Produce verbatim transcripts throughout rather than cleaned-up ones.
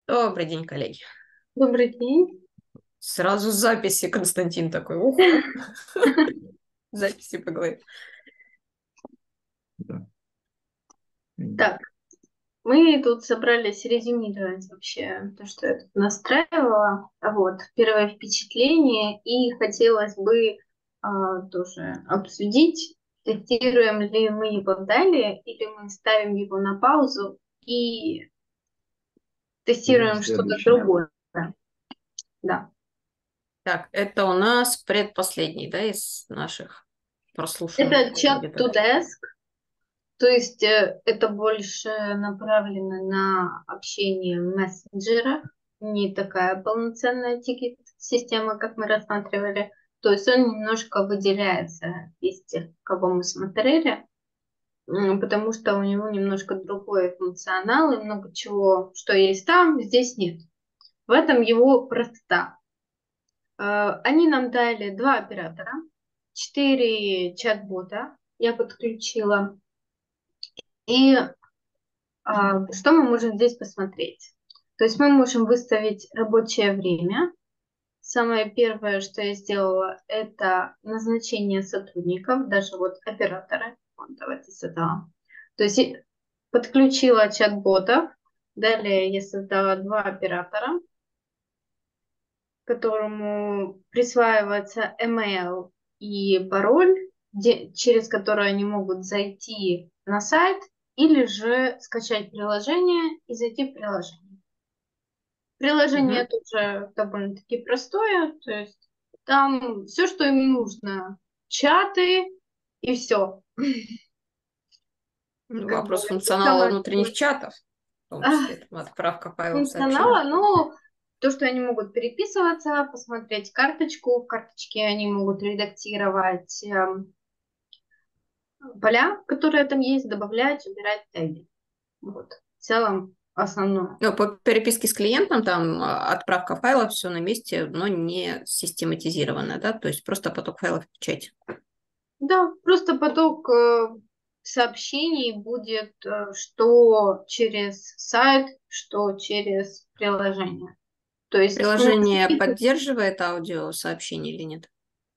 Добрый день, коллеги. Добрый день. Сразу с записи Константин такой, уху, записи поговорим. Да. Так, мы тут собрались резюмировать вообще то, что я тут настраивала. Вот, первое впечатление. И хотелось бы а, тоже обсудить, тестируем ли мы его далее, или мы ставим его на паузу и Берем тестируем что-то следующее. другое. Да. Так, это у нас предпоследний, да, из наших прослушанных Это чат to кандидатов. desk. То есть э, это больше направлено на общение в мессенджерах, не такая полноценная тикет-система, как мы рассматривали. То есть он немножко выделяется из тех, кого мы смотрели, м, потому что у него немножко другой функционал и много чего, что есть там, здесь нет. В этом его простота. Э, Они нам дали два оператора, четыре чат-бота я подключила. И А, Что мы можем здесь посмотреть? То есть мы можем выставить рабочее время. Самое первое, что я сделала, это назначение сотрудников, даже вот операторы. Вот, давайте создала. То есть и подключила чат-ботов. Далее я создала два оператора, которому присваивается email и пароль, где- через который они могут зайти на сайт или же скачать приложение и зайти в приложение. Приложение Мгм. тоже довольно-таки простое, то есть там все, что им нужно, чаты и все. Как бы Вопрос там функционала внутренних чатов, в том числе там, отправка файлов сообщений. функционала, ну, то, что они могут переписываться, посмотреть карточку, в карточке они могут редактировать эм, поля, которые там есть, добавлять, убирать теги. Вот. В целом основное. Ну, по переписке с клиентом там а, отправка файлов, все на месте, но не систематизировано, да, то есть просто поток файлов в печати. Да, просто поток э, сообщений будет э, что через сайт, что через приложение. То есть у нас Приложение есть, поддерживает аудиосообщение или нет?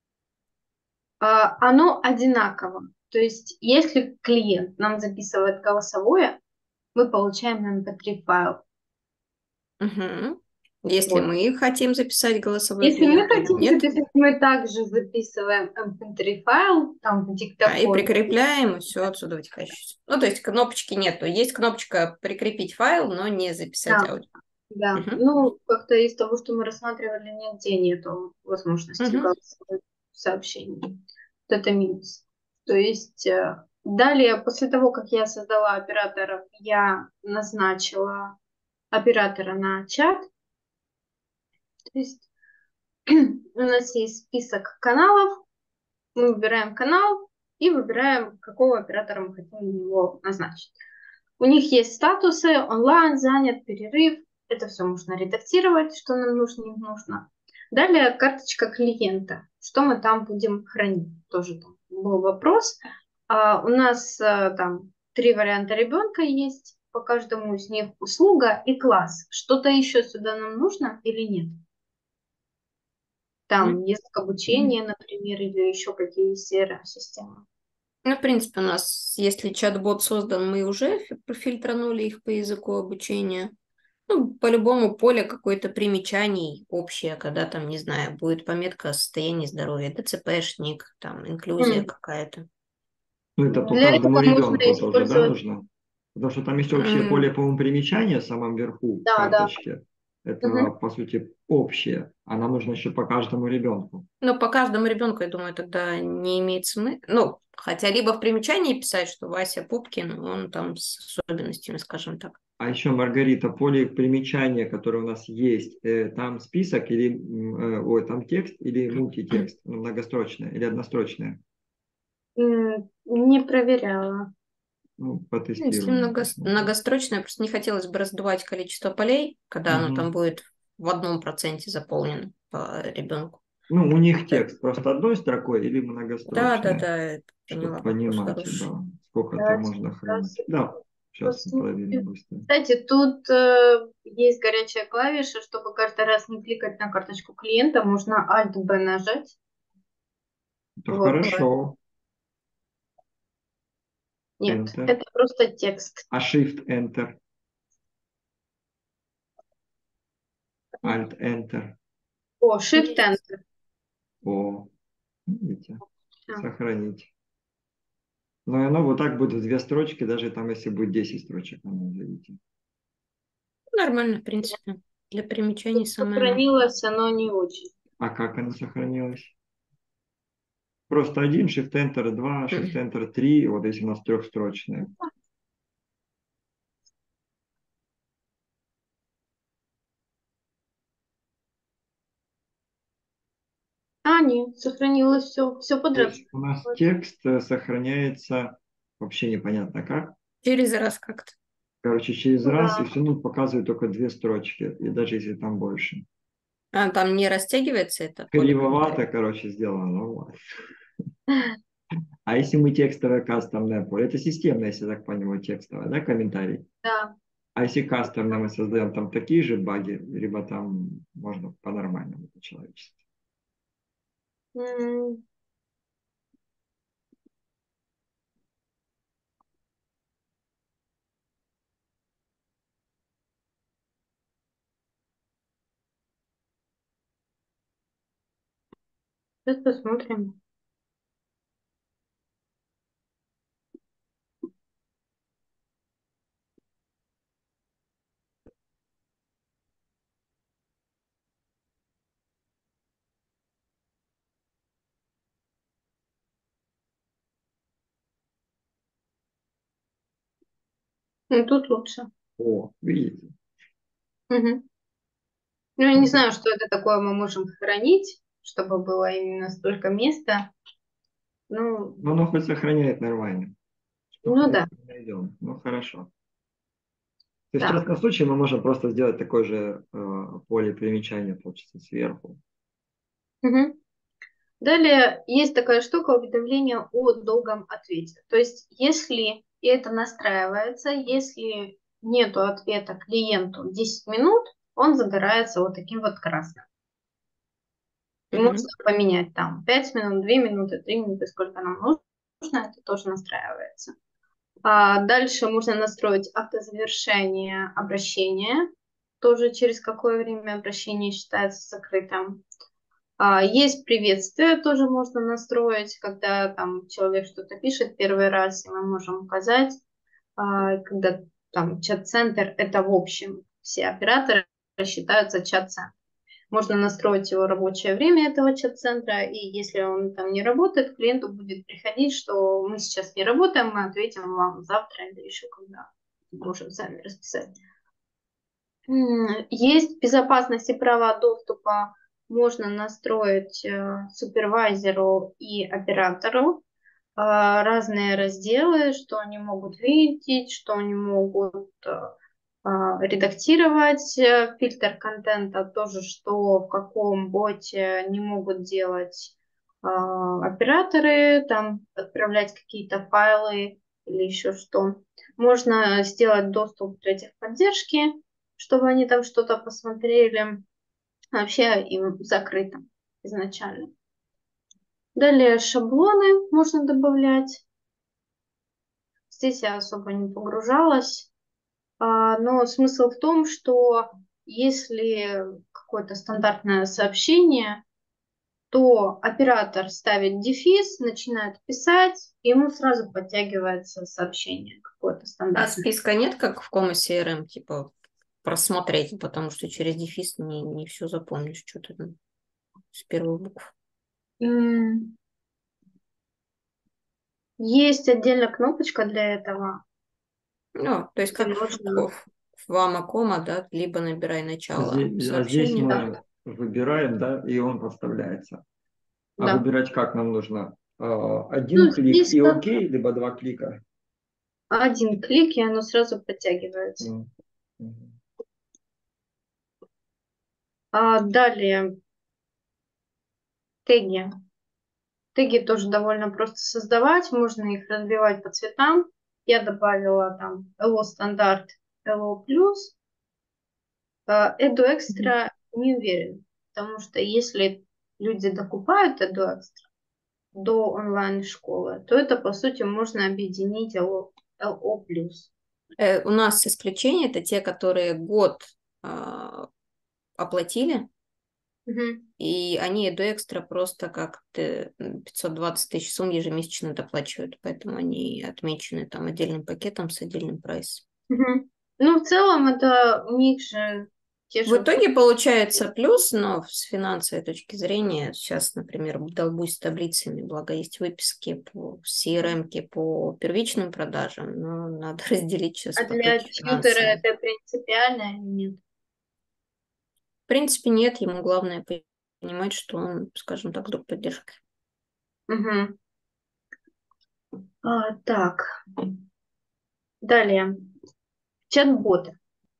а, оно одинаково. То есть если клиент нам записывает голосовое, мы получаем эм пэ три файл. Мгм. Если Вот. мы хотим записать голосовой Если мы клиенту, хотим нет. записать, мы также записываем эм пэ три файл, там в А, и диктофон. прикрепляем, и все отсюда вытекающее. Ну, то есть кнопочки нету. Есть кнопочка «Прикрепить файл», но не записать Да, аудио. да. Мгм. Ну, как-то из того, что мы рассматривали, нигде нету возможности Мгм. голосовых сообщений. Вот это минус. То есть э, далее, после того, как я создала операторов, я назначила оператора на чат. То есть у нас есть список каналов, мы выбираем канал и выбираем, какого оператора мы хотим его назначить. У них есть статусы, онлайн, занят, перерыв. Это все можно редактировать, что нам нужно, не нужно. Далее карточка клиента. Что мы там будем хранить? Тоже там был вопрос. А, у нас а, там три варианта ребенка есть. По каждому из них услуга и класс. Что-то еще сюда нам нужно или нет? Там Мгм. язык обучения, например, или еще какие си ар эм-системы. Ну, в принципе, у нас, если чат-бот создан, мы уже фи- профильтранули их по языку обучения. Ну, по-любому поле какое-то примечаний общее, когда там, не знаю, будет пометка состояния здоровья, дэ цэ пэ-шник, там, инклюзия какая-то. Ну, это по Для каждому этого можно ребенку тоже, да, использовать. нужно? Потому что там есть общее М, поле, по-моему, примечания в самом верху Да, да. карточки. Это, Мгм. по сути, общее. А нам нужно еще по каждому ребенку. Ну, по каждому ребенку, я думаю, тогда не имеет смысла. Ну, хотя либо в примечании писать, что Вася Пупкин, он там с особенностями, скажем так. А еще, Маргарита, поле примечания, которое у нас есть, э, там список или, м, э, ой, там текст или мультитекст, ну, многострочное или однострочное? М, Не проверяла. Ну, Ну, если потестируем, много, посмотрим. многострочное, просто не хотелось бы раздувать количество полей, когда оно там Мгм. будет в одном проценте заполнено по ребенку. Ну, у них Да, текст просто одной строкой или да, да, многострочное, да, чтобы поняла, вопрос понимать, хороший. да, сколько там Давайте можно как хранить. раз Да, Сейчас мы проверим быстро. Кстати, тут э, есть горячая клавиша, чтобы каждый раз не кликать на карточку клиента, можно Alt-B нажать. Это Вот. хорошо. Нет, Enter. это просто текст. А Shift-Enter? Alt-Enter. О, Shift-Enter. О, видите, Всё. сохранить. Но оно вот так будет в две строчки, даже там, если будет десять строчек, оно заведите. Нормально, в принципе. Для примечаний Тут самое... сохранилось оно не очень. А как оно сохранилось? Просто один, Shift-Enter два, Shift-Enter три, вот если у нас трехстрочные. А, нет, сохранилось все, все То подряд. есть у нас текст э, сохраняется вообще непонятно как. Через раз как-то. Короче, через Да. раз, и все равно показывает только две строчки, и даже если там больше. А там не растягивается это поле Кривовато, комментариев? короче, сделано. Ну, ладно. А если мы текстовое кастомное поле, это системное, если я так понимаю, текстовое, да, комментарий? Да. А если кастомное мы создаем там такие же баги, либо там можно по-нормальному, по-человечески. М, Сейчас посмотрим. Ну, тут лучше. О, видите? Мгм. Ну, я не знаю, что это такое мы можем хранить, чтобы было именно столько места. Ну, Но оно хоть сохраняет нормально. Что ну да. мы найдем. Ну, хорошо. То есть в Так. частном случае мы можем просто сделать такое же э, поле примечания, получится, сверху. Мгм. Далее есть такая штука уведомления о долгом ответе. То есть если и это настраивается, если нету ответа клиенту десять минут, он загорается вот таким вот красным. И Мгм. можно поменять там пять минут, две минуты, три минуты, сколько нам нужно, это тоже настраивается. А дальше можно настроить автозавершение обращения, тоже через какое время обращение считается закрытым. А, есть приветствие, тоже можно настроить, когда там человек что-то пишет первый раз, и мы можем указать, а, когда там чат-центр, это в общем все операторы считаются чат-центром. Можно настроить его рабочее время этого чат-центра, и если он там не работает, клиенту будет приходить, что мы сейчас не работаем, мы ответим вам завтра или еще когда. Можем сами расписать. М, Есть безопасность и права доступа. Можно настроить э, супервайзеру и оператору э, разные разделы, что они могут видеть, что они могут э, а, редактировать э, фильтр контента, тоже что в каком боте не могут делать а, операторы, там отправлять какие-то файлы или еще что. Можно сделать доступ для техподдержки, чтобы они там что-то посмотрели. Вообще им закрыто изначально. Далее шаблоны можно добавлять. Здесь я особо не погружалась. А, Но смысл в том, что если какое-то стандартное сообщение, то оператор ставит дефис, начинает писать, и ему сразу подтягивается сообщение какое-то А стандартное. списка нет, как в кома си эр эм, типа просмотреть, потому что через дефис не, не все запомнишь, что-то там с первых букв. М, Есть отдельно кнопочка для этого, Ну, то есть где как в, можно... в, в вама кома, да, либо набирай А начало здесь, а здесь сообщения. мы выбираем, да, и он подставляется. А Да. выбирать как нам нужно? А, Один Ну, клик здесь и как окей, либо два клика. один клик, и оно сразу подтягивается. М, мгм. А далее теги. Теги тоже довольно просто создавать, можно их разбивать по цветам. Я добавила там эл о стандарт, эл о плюс. EduExtra не уверен, потому что если люди докупают EduExtra до онлайн-школы, то это, по сути, можно объединить эл о, эл о плюс. Э, у нас исключение, это те, которые год э, оплатили, Угу. и они EduExtra просто как пятьсот двадцать тысяч сумм ежемесячно доплачивают, поэтому они отмечены там отдельным пакетом с отдельным прайсом. Угу. Ну, в целом, это у них же те В же... итоге получается плюс, но с финансовой точки зрения, сейчас, например, долбусь с таблицами, благо есть выписки по си эр эм, по первичным продажам, но надо разделить сейчас А для потоки тьютера финансовые. это принципиально или нет? В принципе, нет, ему главное понимать, что он, скажем так, друг поддержки. Угу. А, так, далее. Чат-боты.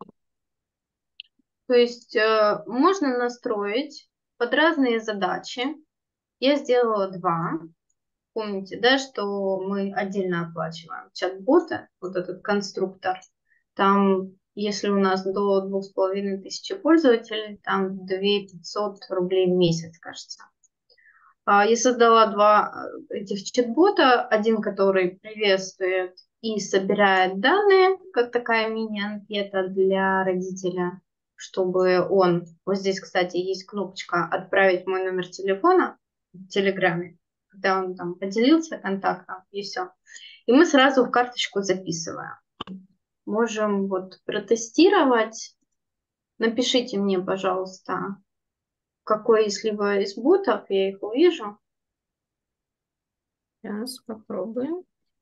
То есть э, можно настроить под разные задачи. Я сделала два. Помните, да, что мы отдельно оплачиваем чат-бота, вот этот конструктор. Там, если у нас до двух с половиной тысячи пользователей, там две тысячи пятьсот рублей в месяц, кажется. Я создала два этих чат-бота. Один, который приветствует и собирает данные, как такая мини-анкета для родителя, чтобы он... Вот здесь, кстати, есть кнопочка «Отправить мой номер телефона» в Телеграме, когда он там поделился контактом, и все. И мы сразу в карточку записываем. Можем вот протестировать. Напишите мне, пожалуйста, какой из либо из ботов, я их увижу. Сейчас попробуем.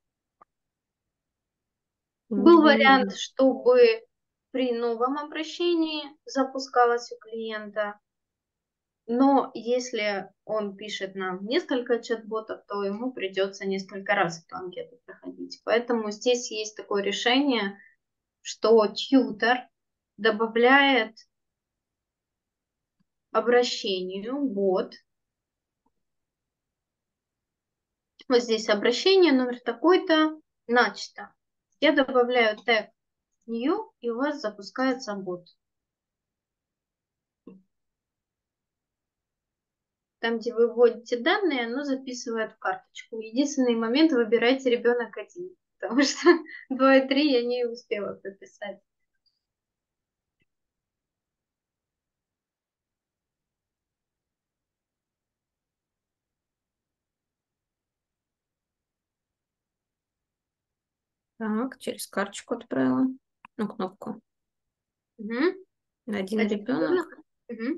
Был вариант, чтобы при новом обращении запускалось у клиента, но если он пишет нам несколько чат-ботов, то ему придется несколько раз эту анкету проходить. Поэтому здесь есть такое решение, что тьютер добавляет обращению бот. Вот здесь обращение, номер такой-то, начато. Я добавляю тег new, и у вас запускается бот. Там, где вы вводите данные, оно записывает в карточку. Единственный момент — выбирайте ребенок один, потому что два и три я не успела прописать. Так, через карточку отправила. Ну, кнопку. Угу. Один, Один ребенок. Угу.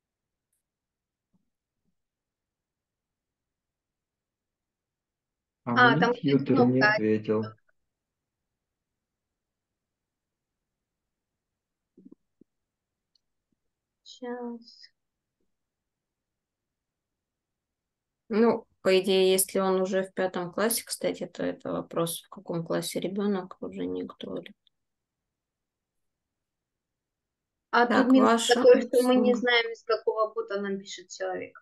А, А, мне там тьютер не кнопка. ответил. Сейчас. Ну, по идее, если он уже в пятом классе, кстати, то это вопрос, в каком классе ребенок, уже не актуален. А тут Так, минус ваша такой, что мы не услуга. знаем, из какого бота нам пишет человек.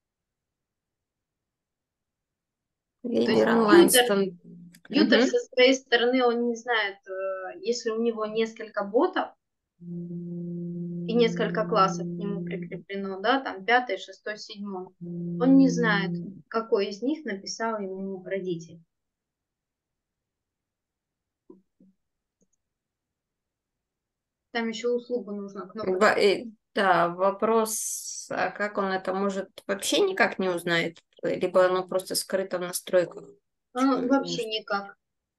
То есть Лидер онлайн. тьютер, Стан- тьютер Мгм. со своей стороны, он не знает, э, если у него несколько ботов и несколько классов к нему прикреплено, да, там пятый, шестой, седьмой, он не знает, какой из них написал ему родитель. Там еще услугу нужно, кнопочку. Ба- э, Да, вопрос, а как он это может вообще никак не узнает? Либо оно просто скрыто в настройках? А, Почему не вообще может? никак.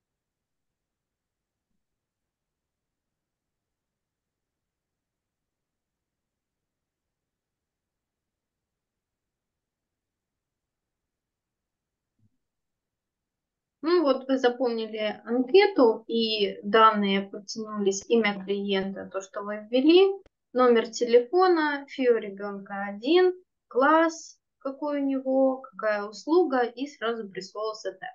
Ну вот вы заполнили анкету, и данные подтянулись: имя клиента, то, что вы ввели, номер телефона, фио ребенка один, класс, какой у него, какая услуга, и сразу присвоился тег.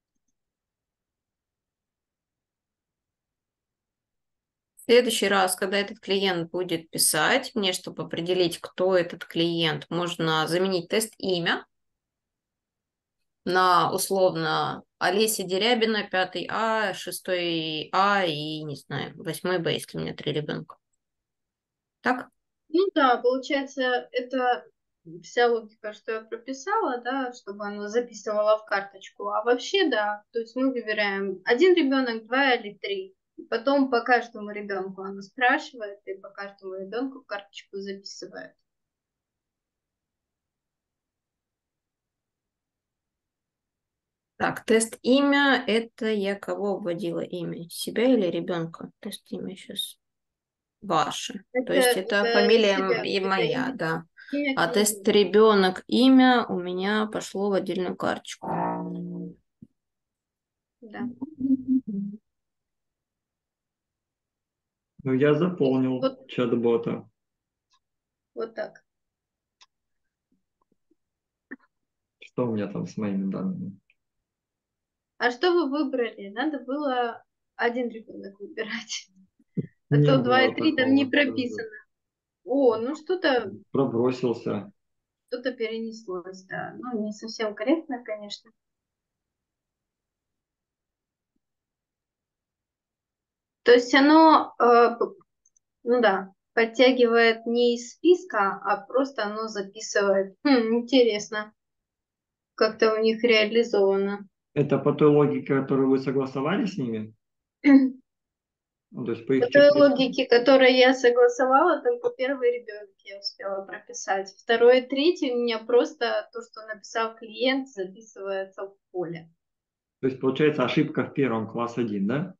В следующий раз, когда этот клиент будет писать мне, чтобы определить, кто этот клиент, можно заменить тест имя на условно Олеся Дерябина, пятый А, шестой А и, не знаю, восьмой Б, если у меня три ребенка. Так? Ну да, получается, это вся логика, что я прописала, да, чтобы оно записывало в карточку. А вообще, да, то есть мы выбираем один ребенок, два или три. И потом по каждому ребенку оно спрашивает, и по каждому ребенку в карточку записывает. Так, тест имя, это я кого вводила имя? Себя или ребенка? Тест имя сейчас. Ваше. То Это, есть это это фамилия м- себя, и это моя, имя, да. имя А тест книги. ребенок, имя у меня пошло в отдельную карточку. Да. Ну, я И заполнил вот, чат-бота. вот так. Что у меня там с моими данными? А что вы выбрали? Надо было один ребенок выбирать. А Не то два и было три там не такого. прописано. О, ну что-то Пробросился. что-то перенеслось, да. Ну, не совсем корректно, конечно. То есть оно, э, п- ну да, подтягивает не из списка, а просто оно записывает. Хм, интересно, как-то у них реализовано. Это по той логике, которую вы согласовали с ними? Ну, то есть по По их той чек-листу? логике, которую я согласовала, только первый ребенок я успела прописать. Второй и третий у меня просто то, что написал клиент, записывается в поле. То есть получается ошибка в первом класс один, да?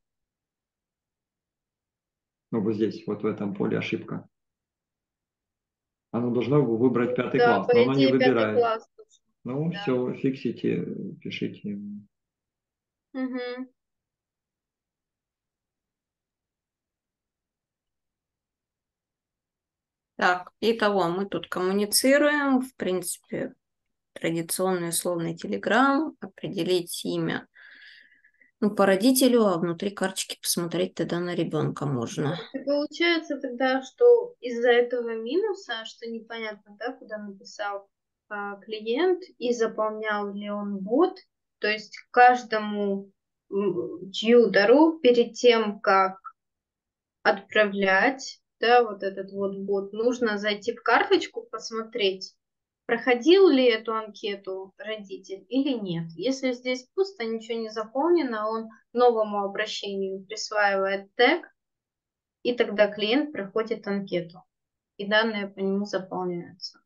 Ну, вот здесь, вот в этом поле ошибка. Оно должно выбрать пятый Да, класс, по но оно не идее, пятый выбирает. класс. Точно. Ну, Да. все, фиксите, пишите. Мгм. Так, итого, мы тут коммуницируем, в принципе, традиционный условный телеграм, определить имя, ну, по родителю, а внутри карточки посмотреть тогда на ребенка можно. И получается тогда, что из-за этого минуса, что непонятно, да, куда написал а, клиент и заполнял ли он бот, то есть каждому м, тьютору перед тем, как отправлять, да, вот этот вот бот, нужно зайти в карточку, посмотреть, проходил ли эту анкету родитель или нет. Если здесь пусто, ничего не заполнено, он новому обращению присваивает тег, и тогда клиент проходит анкету, и данные по нему заполняются.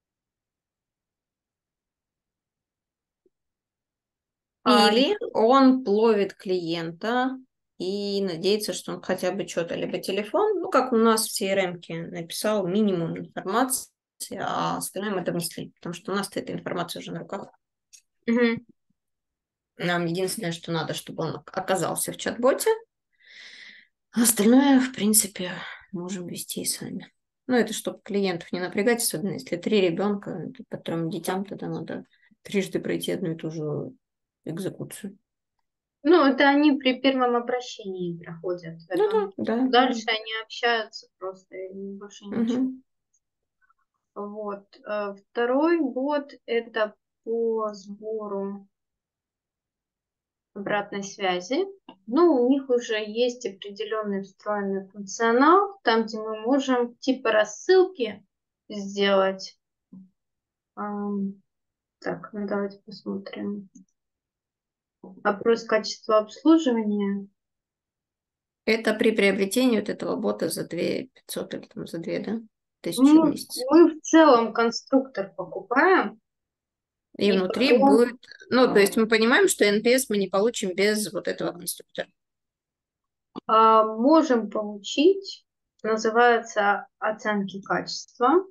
А Или он ловит клиента и надеется, что он хотя бы что-то, либо телефон, ну, как у нас в си эр эм-ке написал минимум информации, а остальное мы это внесли, потому что у нас эта информация уже на руках. Мгм. Нам единственное, что надо, чтобы он оказался в чат-боте, а остальное, в принципе, можем вести и сами. Ну, это чтобы клиентов не напрягать, особенно если три ребенка, по трем детям, тогда надо трижды пройти одну и ту же экзекуцию. Ну, это они при первом обращении проходят. Ну Это да, да. дальше они общаются просто, и больше ничего. Мгм. Вот. Э, Второй год это по сбору обратной связи. Ну, у них уже есть определенный встроенный функционал, там, где мы можем типа рассылки сделать. Ам, Так, ну давайте посмотрим. Опрос качества обслуживания. Это при приобретении вот этого бота за две пятьсот или там за две, да? Тысячи в Мы, месяц. мы в целом конструктор покупаем, И и внутри потом будет... Ну, то есть мы понимаем, что эн пи эс мы не получим без вот этого конструктора. а, можем получить, называется оценки качества.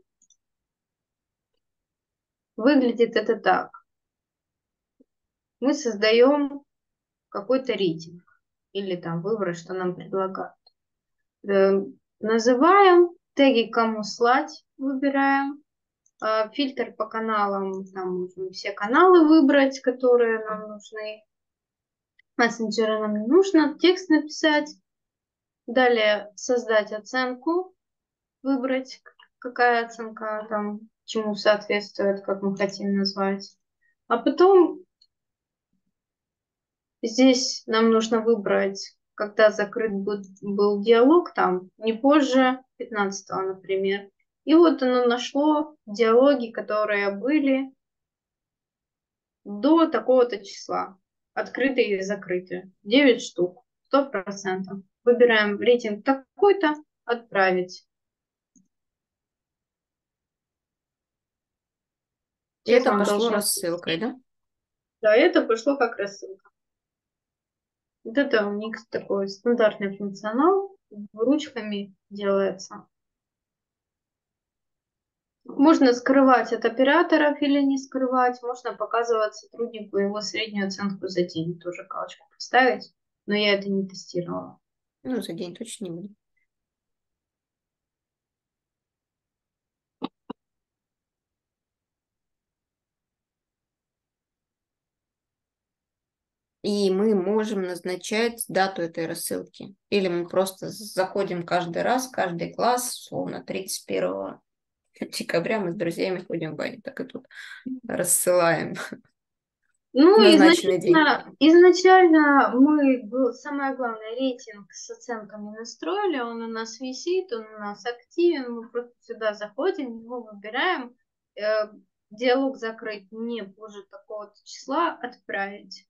Выглядит это так. Мы создаем какой-то рейтинг или там выбор, что нам предлагают. Э, Называем, теги кому слать, выбираем. А, Фильтр по каналам, там можем все каналы выбрать, которые нам нужны. Мессенджера нам не нужно, текст написать. Далее создать оценку, выбрать, какая оценка там чему соответствует, как мы хотим назвать. А потом Здесь нам нужно выбрать, когда закрыт был, был диалог, там не позже пятнадцатого, например. И вот оно нашло диалоги, которые были до такого-то числа. Открытые и закрытые. девять штук. сто процентов. Выбираем рейтинг такой-то, отправить. И это Вам пошло должно... рассылкой, да? Да, это пошло как рассылка. Вот это у них такой стандартный функционал. Ручками делается. Можно скрывать от операторов или не скрывать. Можно показывать сотруднику его среднюю оценку за день. Тоже галочку поставить. Но я это не тестировала. Ну, за день точно не будет. И мы можем назначать дату этой рассылки. Или мы просто заходим каждый раз, каждый класс, условно, тридцать первого декабря мы с друзьями ходим в баню. Так и тут рассылаем в Ну, назначенный день. изначально, изначально мы, был, самое главное, рейтинг с оценками настроили, он у нас висит, он у нас активен, мы просто сюда заходим, его выбираем, э, диалог закрыть не позже такого-то числа, отправить.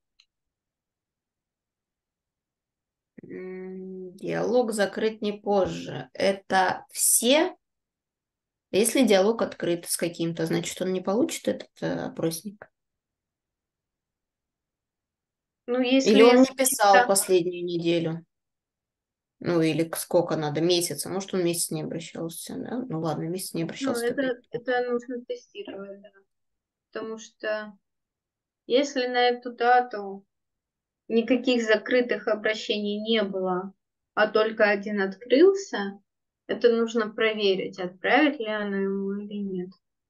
Диалог закрыть не позже. Это все. Если диалог открыт с каким-то, значит, он не получит этот э, опросник. Ну, если Или он с не писал каким-то- последнюю неделю. Ну, или к- сколько надо, месяца. Может, он месяц не обращался, да? Ну, ладно, месяц не Ну, обращался, тогда. это, это нужно тестировать, да. Потому что если на эту дату никаких закрытых обращений не было, а только один открылся, это нужно проверить, отправить ли оно ему или нет.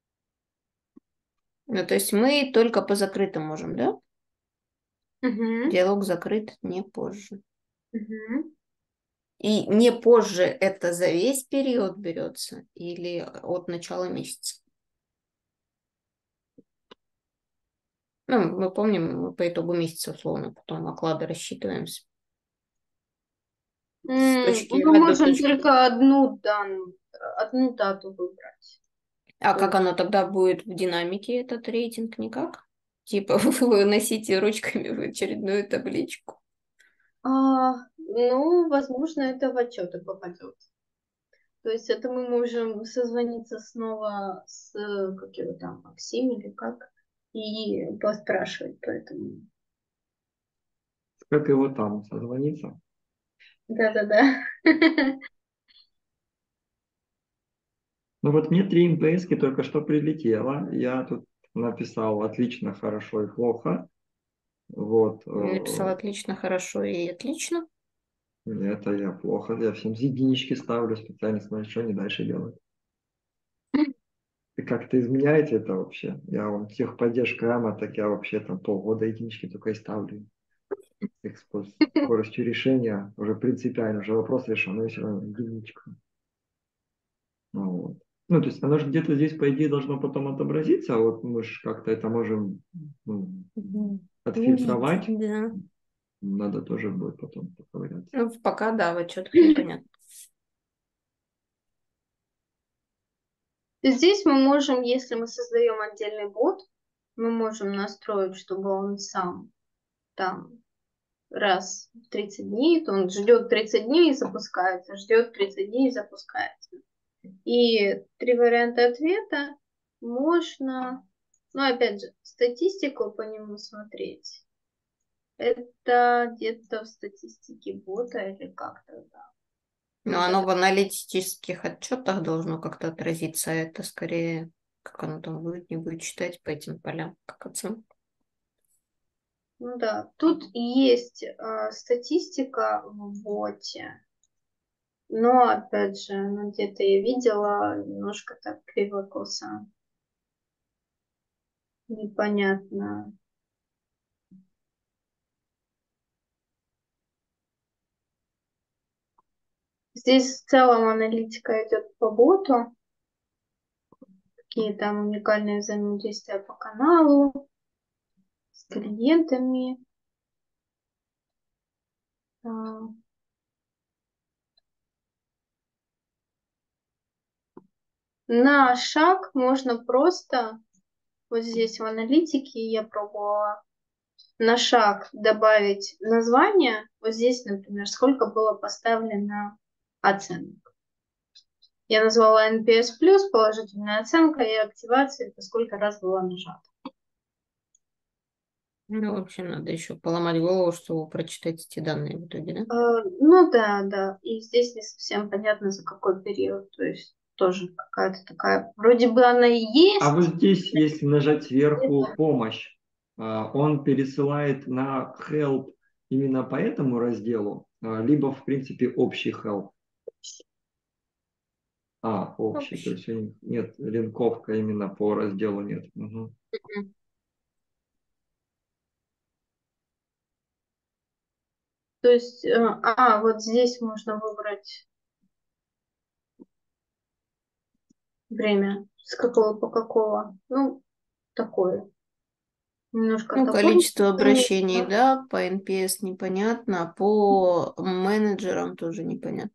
Ну, то есть мы только по закрытым можем, да? Угу. Диалог закрыт не позже. Угу. И не позже это за весь период берется или от начала месяца? Ну, мы помним, мы по итогу месяца условно потом оклады рассчитываемся. С точки Мы А до можем точки. только одну данную, одну дату выбрать. А То как есть, оно тогда будет в динамике, этот рейтинг? Никак? Типа вы носите ручками в очередную табличку. а, ну, возможно, это в отчеты попадет. То есть это мы можем созвониться снова с, как его там, Максим или как, и поспрашивать по этому. Как его там созвониться? Да-да-да. Ну вот мне три эм пэ эски только что прилетело. Я тут написал отлично, хорошо и плохо. Вот. Я написала э, отлично, хорошо и отлично. Это я плохо. Я всем единички ставлю специально, смотрю, что они дальше делают. И как-то изменяете это вообще? Я вам техподдержка АМА, так я вообще там полгода единички только и ставлю. Их скорость- скоростью решения уже принципиально, уже вопрос решен, но я все равно единичка. Ну, вот. Ну, то есть оно же где-то здесь, по идее, должно потом отобразиться, а вот мы же как-то это можем ну, Мгм. Увидеть, отфильтровать. да. Надо тоже будет потом поковыряться. Ну, пока да, в отчетах непонятно. Здесь мы можем, если мы создаем отдельный бот, мы можем настроить, чтобы он сам там раз в тридцать дней, то он ждет тридцать дней и запускается, ждет тридцать дней и запускается. И три варианта ответа можно, ну опять же, статистику по нему смотреть. Это где-то в статистике бота или как-то, да. Но Вот оно это. в аналитических отчетах должно как-то отразиться, а это скорее, как оно там будет, не будет читать по этим полям, как оценка. Ну да, тут есть э, статистика в боте, но опять же, ну, где-то я видела немножко так криво-косо. Непонятно. Здесь в целом аналитика идет по боту, какие там уникальные взаимодействия по каналу, с клиентами. А, На шаг можно просто, вот здесь в аналитике я пробовала, на шаг добавить название. Вот здесь, например, сколько было поставлено оценок. Я назвала эн пи эс плюс, положительная оценка, и активация, это сколько раз было нажато. Ну, в общем, надо еще поломать голову, чтобы прочитать эти данные в итоге, да? Э, Ну да, да. И здесь не совсем понятно, за какой период. То есть тоже какая-то такая... Вроде бы она и А вот есть. здесь, если нажать сверху «Помощь», а, он пересылает на Help именно по этому разделу, а, либо, в принципе, общий Help. А, общий, то Общий. есть у них нет линковка именно по разделу нет. Мгм. Мгм. То есть, э, а, вот здесь можно выбрать время, с какого по какого. Ну, такое. Немножко Ну, топорно. количество обращений, да, по эн пи эс непонятно, а по менеджерам тоже непонятно.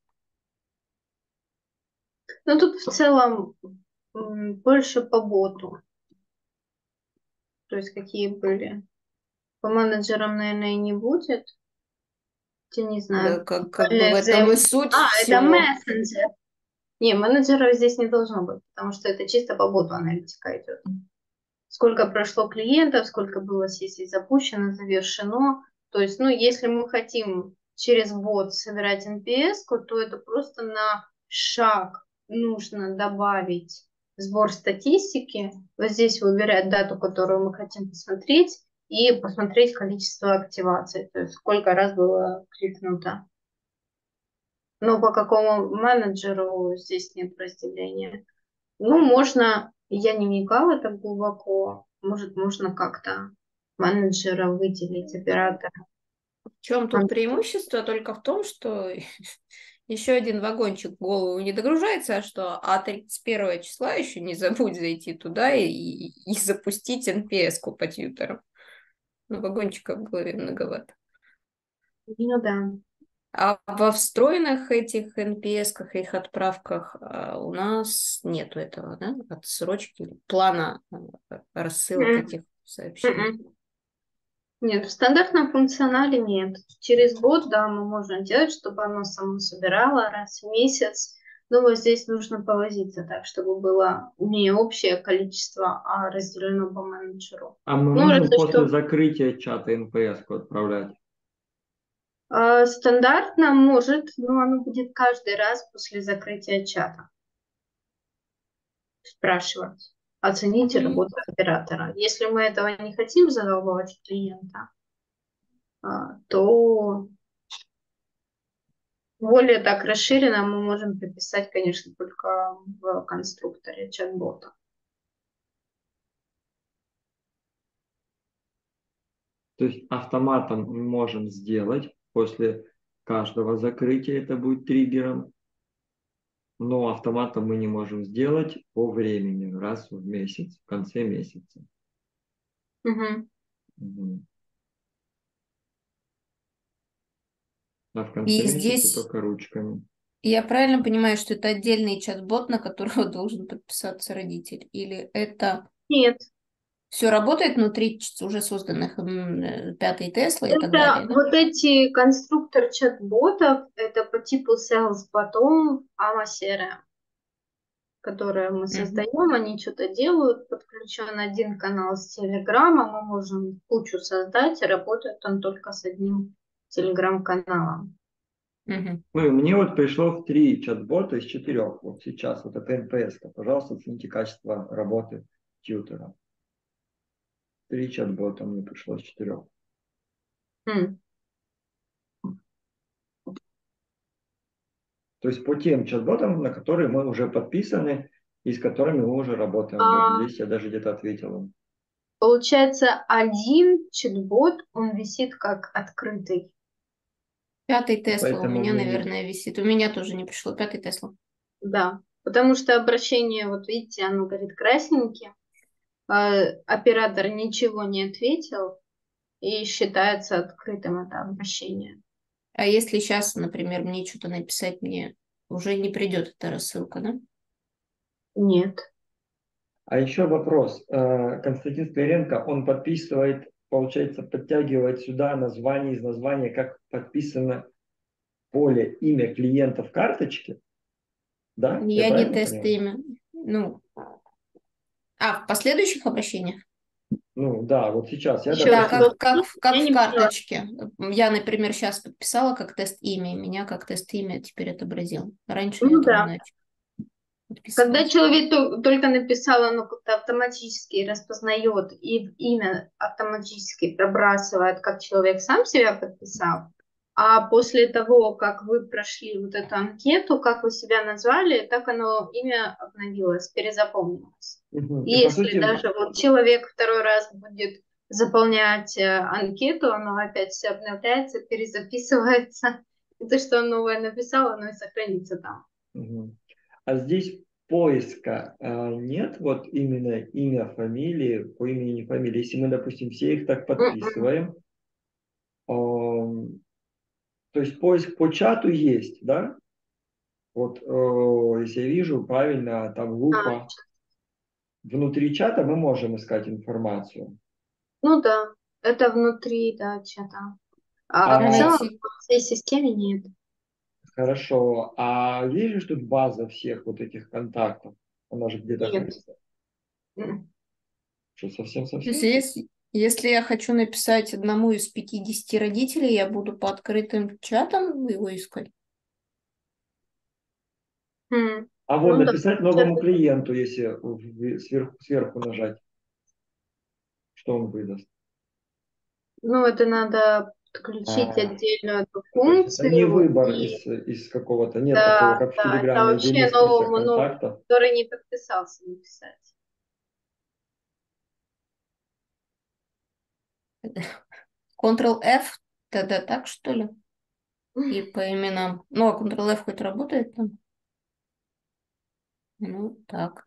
Но тут в целом м, больше по боту. То есть какие были. По менеджерам, наверное, и не будет. Я не Да, знаю. как, как бы в Э, этом и взаим- суть А, это всего. мессенджер. Не, менеджеров здесь не должно быть, потому что это чисто по боту аналитика идет. Сколько прошло клиентов, сколько было сессий запущено, завершено. То есть, ну, если мы хотим через бот собирать эн пи эс, то это просто на шаг нужно добавить сбор статистики. Вот здесь выбирать дату, которую мы хотим посмотреть, и посмотреть количество активаций, то есть сколько раз было кликнуто. Но по какому менеджеру здесь нет разделения. Ну, можно, я не вникала так глубоко, может, можно как-то менеджера выделить, оператора. В чем тут преимущество? Только в том, что еще один вагончик в голову не догружается, а что а тридцать первого числа еще не забудь зайти туда и, и, и запустить эн пи эс-ку по тьютерам. Ну, вагончика в голове многовато. Ну да. А во встроенных этих эн пи эс-ках и их отправках а, у нас нету этого, да? Отсрочки, или плана а, рассылок М, этих сообщений. м-м. Нет, в стандартном функционале нет. Через бот, да, мы можем делать, чтобы оно само собирало раз в месяц. Но вот здесь нужно повозиться так, чтобы было не общее количество, а разделено по менеджеру. А мы Ну, можем разве после что закрытия чата эн пи эс-ку отправлять? э, стандартно может, но оно будет каждый раз после закрытия чата спрашивать. Оцените Мгм. работу оператора. Если мы этого не хотим задолбывать клиента, а, то более так расширенно мы можем прописать, конечно, только в конструкторе чат-бота. То есть автоматом мы можем сделать после каждого закрытия, это будет триггером, но автоматом мы не можем сделать по времени, раз в месяц, в конце месяца. Мгм. Мгм. А в конце И месяца здесь только ручками. я правильно понимаю, что это отдельный чат-бот, на которого должен подписаться родитель? Или это Нет, все работает внутри ч- уже созданных м, э, пятой Теслы и так это далее, да? вот эти конструктор чат-ботов, это по типу Sales-Bottom, Ama си ар эм, которые мы Мгм. создаем, они что-то делают, подключен один канал с Телеграма, мы можем кучу создать, и работает он только с одним Телеграм-каналом. Мгм. Ну и мне вот пришло в три чат-бота из четырех. Вот сейчас вот это эн пи эс. Пожалуйста, оцените качество работы тьютера. Три чат-бота мне пришло из четырех. М. То есть по тем чат-ботам, на которые мы уже подписаны и с которыми мы уже работаем. Вот А, здесь я даже где-то ответил им. Получается, один чат-бот, он висит как открытый. Пятый Тесла у Поэтому меня, мне не... наверное, висит. У меня тоже не пришло. Пятый Тесла. Да, потому что обращение, вот видите, оно горит красненьким. Э, Оператор ничего не ответил и считается открытым это обращение. А если сейчас, например, мне что-то написать, мне уже не придет эта рассылка, да? Нет. А еще вопрос. Э, Константин Скляренко, он подписывает, получается, подтягивает сюда название из названия, как подписано поле имя клиента в карточке. Да? Я Я не правильно тест понимаю? имя. Ну, а в последующих обращениях? Ну да, вот сейчас я, Еще Да, раз, допустим, как, вот как, в- как я в не поняла. карточке. Я, например, сейчас подписала как тест имя, и меня как тест имя теперь отобразил. Раньше я Ну там да. иначе Когда подписывалась. человек то- только написал, оно как-то автоматически распознает и в имя автоматически пробрасывает, как человек сам себя подписал. А после того, как вы прошли вот эту анкету, как вы себя назвали, так оно имя обновилось, перезапомнилось. мгм. И И по если сути, даже вот человек второй раз будет заполнять э, анкету, оно опять все обновляется, перезаписывается. И то, что он новое написал, оно и сохранится там. мгм. А здесь поиска а, нет, вот именно имя, фамилии, по имени и фамилии. Если мы, допустим, все их так М-м. подписываем, ам, то есть поиск по чату есть, да? Вот э, если я вижу правильно, там А, лупа, внутри чата мы можем искать информацию. ну да, это внутри, да, чата. А в А А, целом найти по всей системе нет. хорошо, а есть же тут база всех вот этих контактов? Она же где-то Нет. хранится. М. Что, То есть совсем-совсем? если, если я хочу написать одному из пятидесяти родителей, я буду по открытым чатам его искать. М. А вон Ну да, написать чат- новому клиенту, если в- сверху, сверху нажать, что он выдаст. ну это надо подключить А, отдельную эту то есть это не функцию. выбор И из, из какого-то, нет такого, да, как в да, это Телеграме отдельный вообще список новому, ну, контактов. который не подписался, написать. Ctrl-F, тогда так, что ли? И по именам. Ну, а Ctrl-F хоть работает там? Ну, так.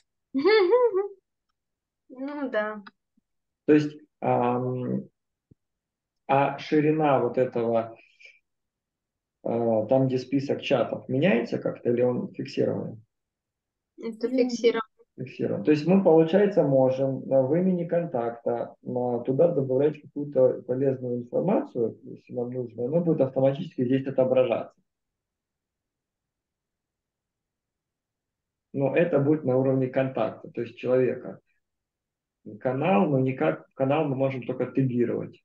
Ну да. То есть, ам, а ширина вот этого, а, там, где список чатов, меняется как-то или он фиксированный? Это фиксировано. Фиксирован. То есть мы, получается, можем а, в имени контакта а, туда добавлять какую-то полезную информацию, если нам нужно, оно будет автоматически здесь отображаться. Но это будет на уровне контакта, то есть человека. Канал, но никак, канал мы можем только тегировать.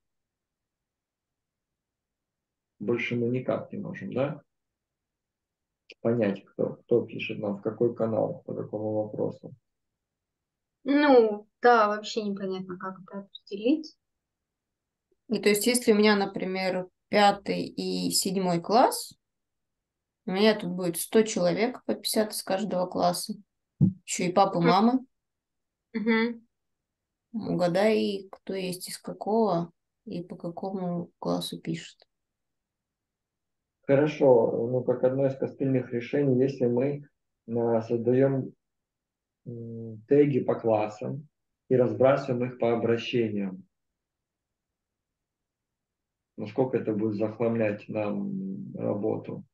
Больше мы никак не можем, да, понять, кто, кто пишет нам, в какой канал, по какому вопросу. Ну, да, вообще непонятно, как это определить. И то есть, если у меня, например, пятый и седьмой класс, у меня тут будет сто человек по пятьдесят из каждого класса. Еще и папа, мама. Мгм. Угадай, кто есть из какого и по какому классу пишет. Хорошо, ну как одно из костыльных решений, если мы а, создаем м, теги по классам и разбрасываем их по обращениям, насколько это будет захламлять нам работу?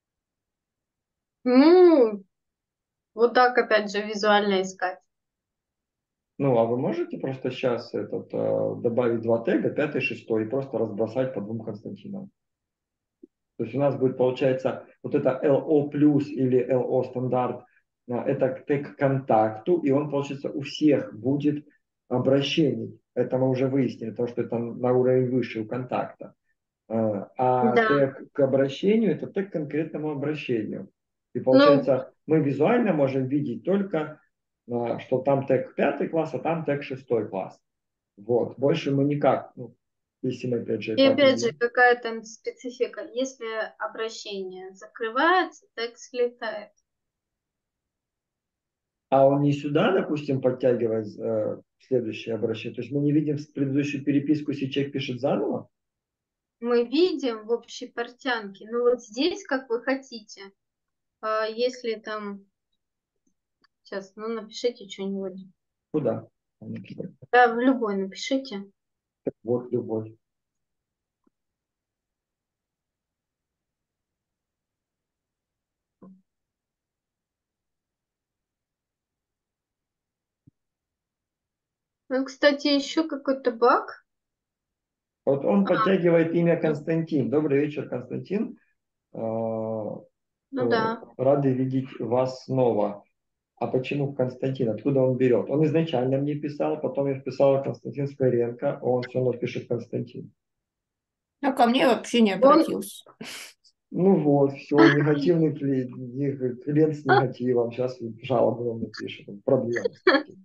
Ну, вот так опять же визуально искать. Ну, а вы можете просто сейчас этот, э, добавить два тега, пятый, шестой, и просто разбросать по двум Константинам? То есть у нас будет, получается, вот это эл о плюс или эл о стандарт, а, это тег к контакту, и он, получается, у всех будет обращений. Это мы уже выяснили, то, что это на уровень выше у контакта. А а Да. тег к обращению – это тег к конкретному обращению. И Ну, получается, мы визуально можем видеть только, а, что там тег пятый класс, а там тег шестой класс. Вот. Больше мы никак, ну, если мы опять же и это опять же, определим. какая там специфика. Если обращение закрывается, текст слетает. А он не сюда, допустим, подтягивает э, следующее обращение. То есть мы не видим предыдущую переписку, если человек пишет заново. Мы видим в общей портянке. Ну вот здесь, как вы хотите. А если там... Сейчас, ну напишите что-нибудь. Куда? Да, в любой напишите. Вот любовь. Ну, кстати, еще какой-то баг. Вот он А, подтягивает имя ну, Константин. Добрый вечер, Константин. Э, ну э, да. Рады видеть вас снова. А почему Константин? Откуда он берет? Он изначально мне писал, потом я вписал Константин Скоренко, а он все равно пишет Константин. А ко мне вообще не Он, обратился. Ну вот, все, негативный клиент, клиент с негативом. Сейчас жалобы он напишет. Проблемы с этим.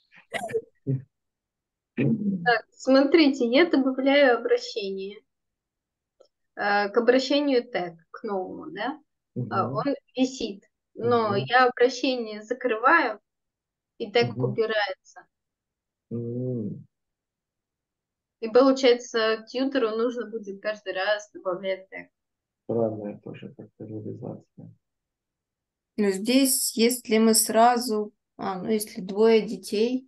так, смотрите, я добавляю обращение. Э, К обращению тег, к новому, да? А, Мгм, Он висит. Но мгм, я обращение закрываю, и тег мгм. убирается. М, И получается, тьютеру нужно будет каждый раз добавлять тег. Странная тоже как-то реализация. Но здесь, если мы сразу... А, ну, если двое детей...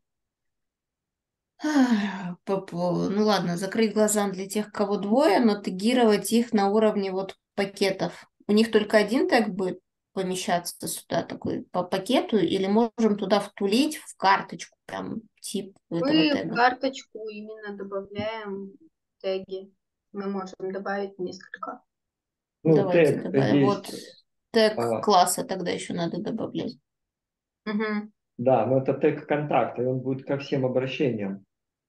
Ах, по- по- Ну ладно, закрыть глаза для тех, кого двое, но тегировать их на уровне вот пакетов. У них только один тег будет помещаться сюда, такой по пакету, или можем туда втулить в карточку прям тип этого Мы в тега. карточку именно добавляем теги. Мы можем добавить несколько. Ну, Давайте тег добавим. есть, Вот тег а, класса тогда еще надо добавлять. Мгм. да, но это тег контакта, и он будет ко всем обращениям.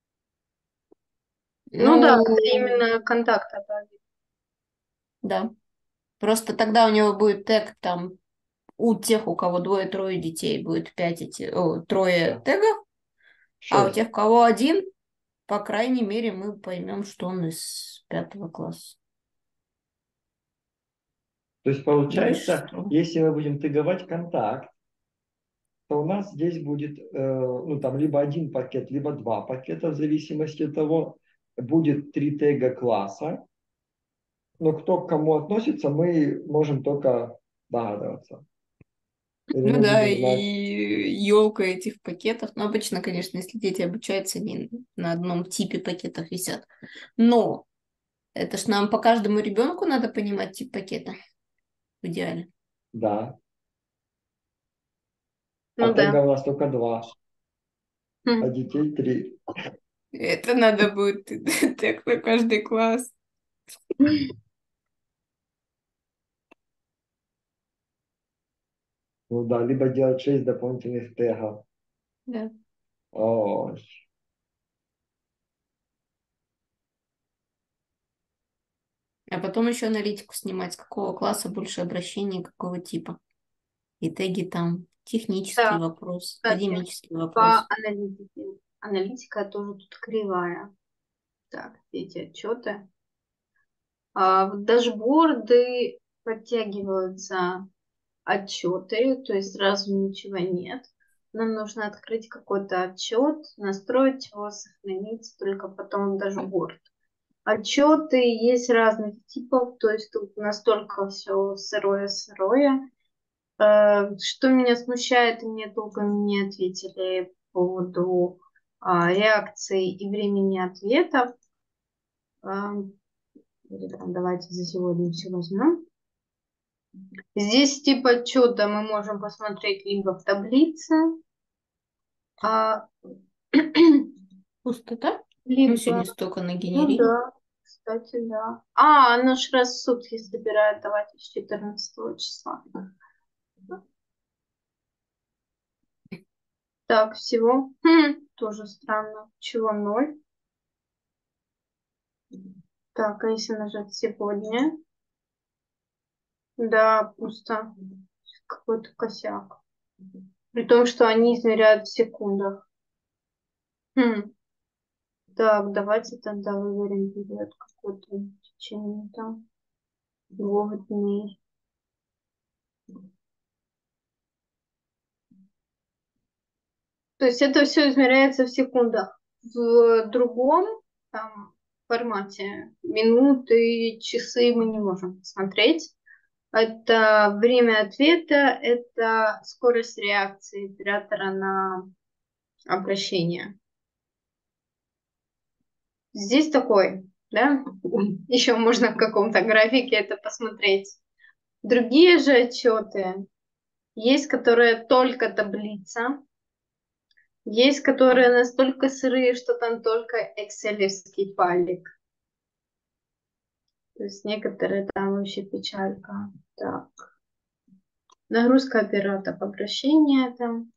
Ну да, это Ну, именно контакт добавить. да. Просто тогда у него будет тег там у тех, у кого двое-трое детей, будет пять эти, о, трое тегов, а у тех, Шесть. у кого один, по крайней мере, мы поймем, что он из пятого класса. То есть Дальше получается, что? если мы будем теговать контакт, то у нас здесь будет, э, ну, там, либо один пакет, либо два пакета, в зависимости от того, будет три тега класса, но кто к кому относится, мы можем только догадываться. Или Ну мы да, будем и знать, елка этих пакетов. Но обычно, конечно, если дети обучаются, они на одном типе пакетов висят. Но это ж нам по каждому ребенку надо понимать тип пакета в идеале. да, а Ну тега да. у нас только два, а Хм. детей три. Это надо будет тег на каждый класс. Ну да, либо делать шесть дополнительных тегов. Да. Ой. А потом еще аналитику снимать, с какого класса больше обращений, какого типа. И теги там. Технический Так, вопрос, кстати, академический по вопрос. аналитике. Аналитика тоже тут кривая. Так, эти отчеты. А, в дашборды подтягиваются отчеты, то есть сразу ничего нет. Нам нужно открыть какой-то отчет, настроить его, сохранить, только потом в дашборд. Отчеты есть разных типов, то есть тут настолько все сырое-сырое. Э, Что меня смущает, и мне долго не ответили по поводу а, реакции и времени ответов. А, или там давайте за сегодня все возьмем. Здесь тип отчета мы можем посмотреть либо в таблице, а, Пустота? Мы либо, сегодня столько ну нагенерили. да, кстати, да. А, оно ж раз в сутки собирает, давайте с четырнадцатого числа. Так, всего. Хм, тоже странно. Чего ноль? Так, а если нажать сегодня? Да, пусто. Какой-то косяк. При том, что они измеряют в секундах. Хм. Так, давайте тогда выберем период какой-то в течение там двух дней. То есть это все измеряется в секундах. В другом там, формате минуты, часы мы не можем посмотреть. Это время ответа, это скорость реакции оператора на обращение. Здесь такой, да, еще можно в каком-то графике это посмотреть. Другие же отчеты есть, которые только таблица. Есть, которые настолько сырые, что там только экселевский файлик. То есть некоторые там вообще печалька. Так. Нагрузка оператора обращения там.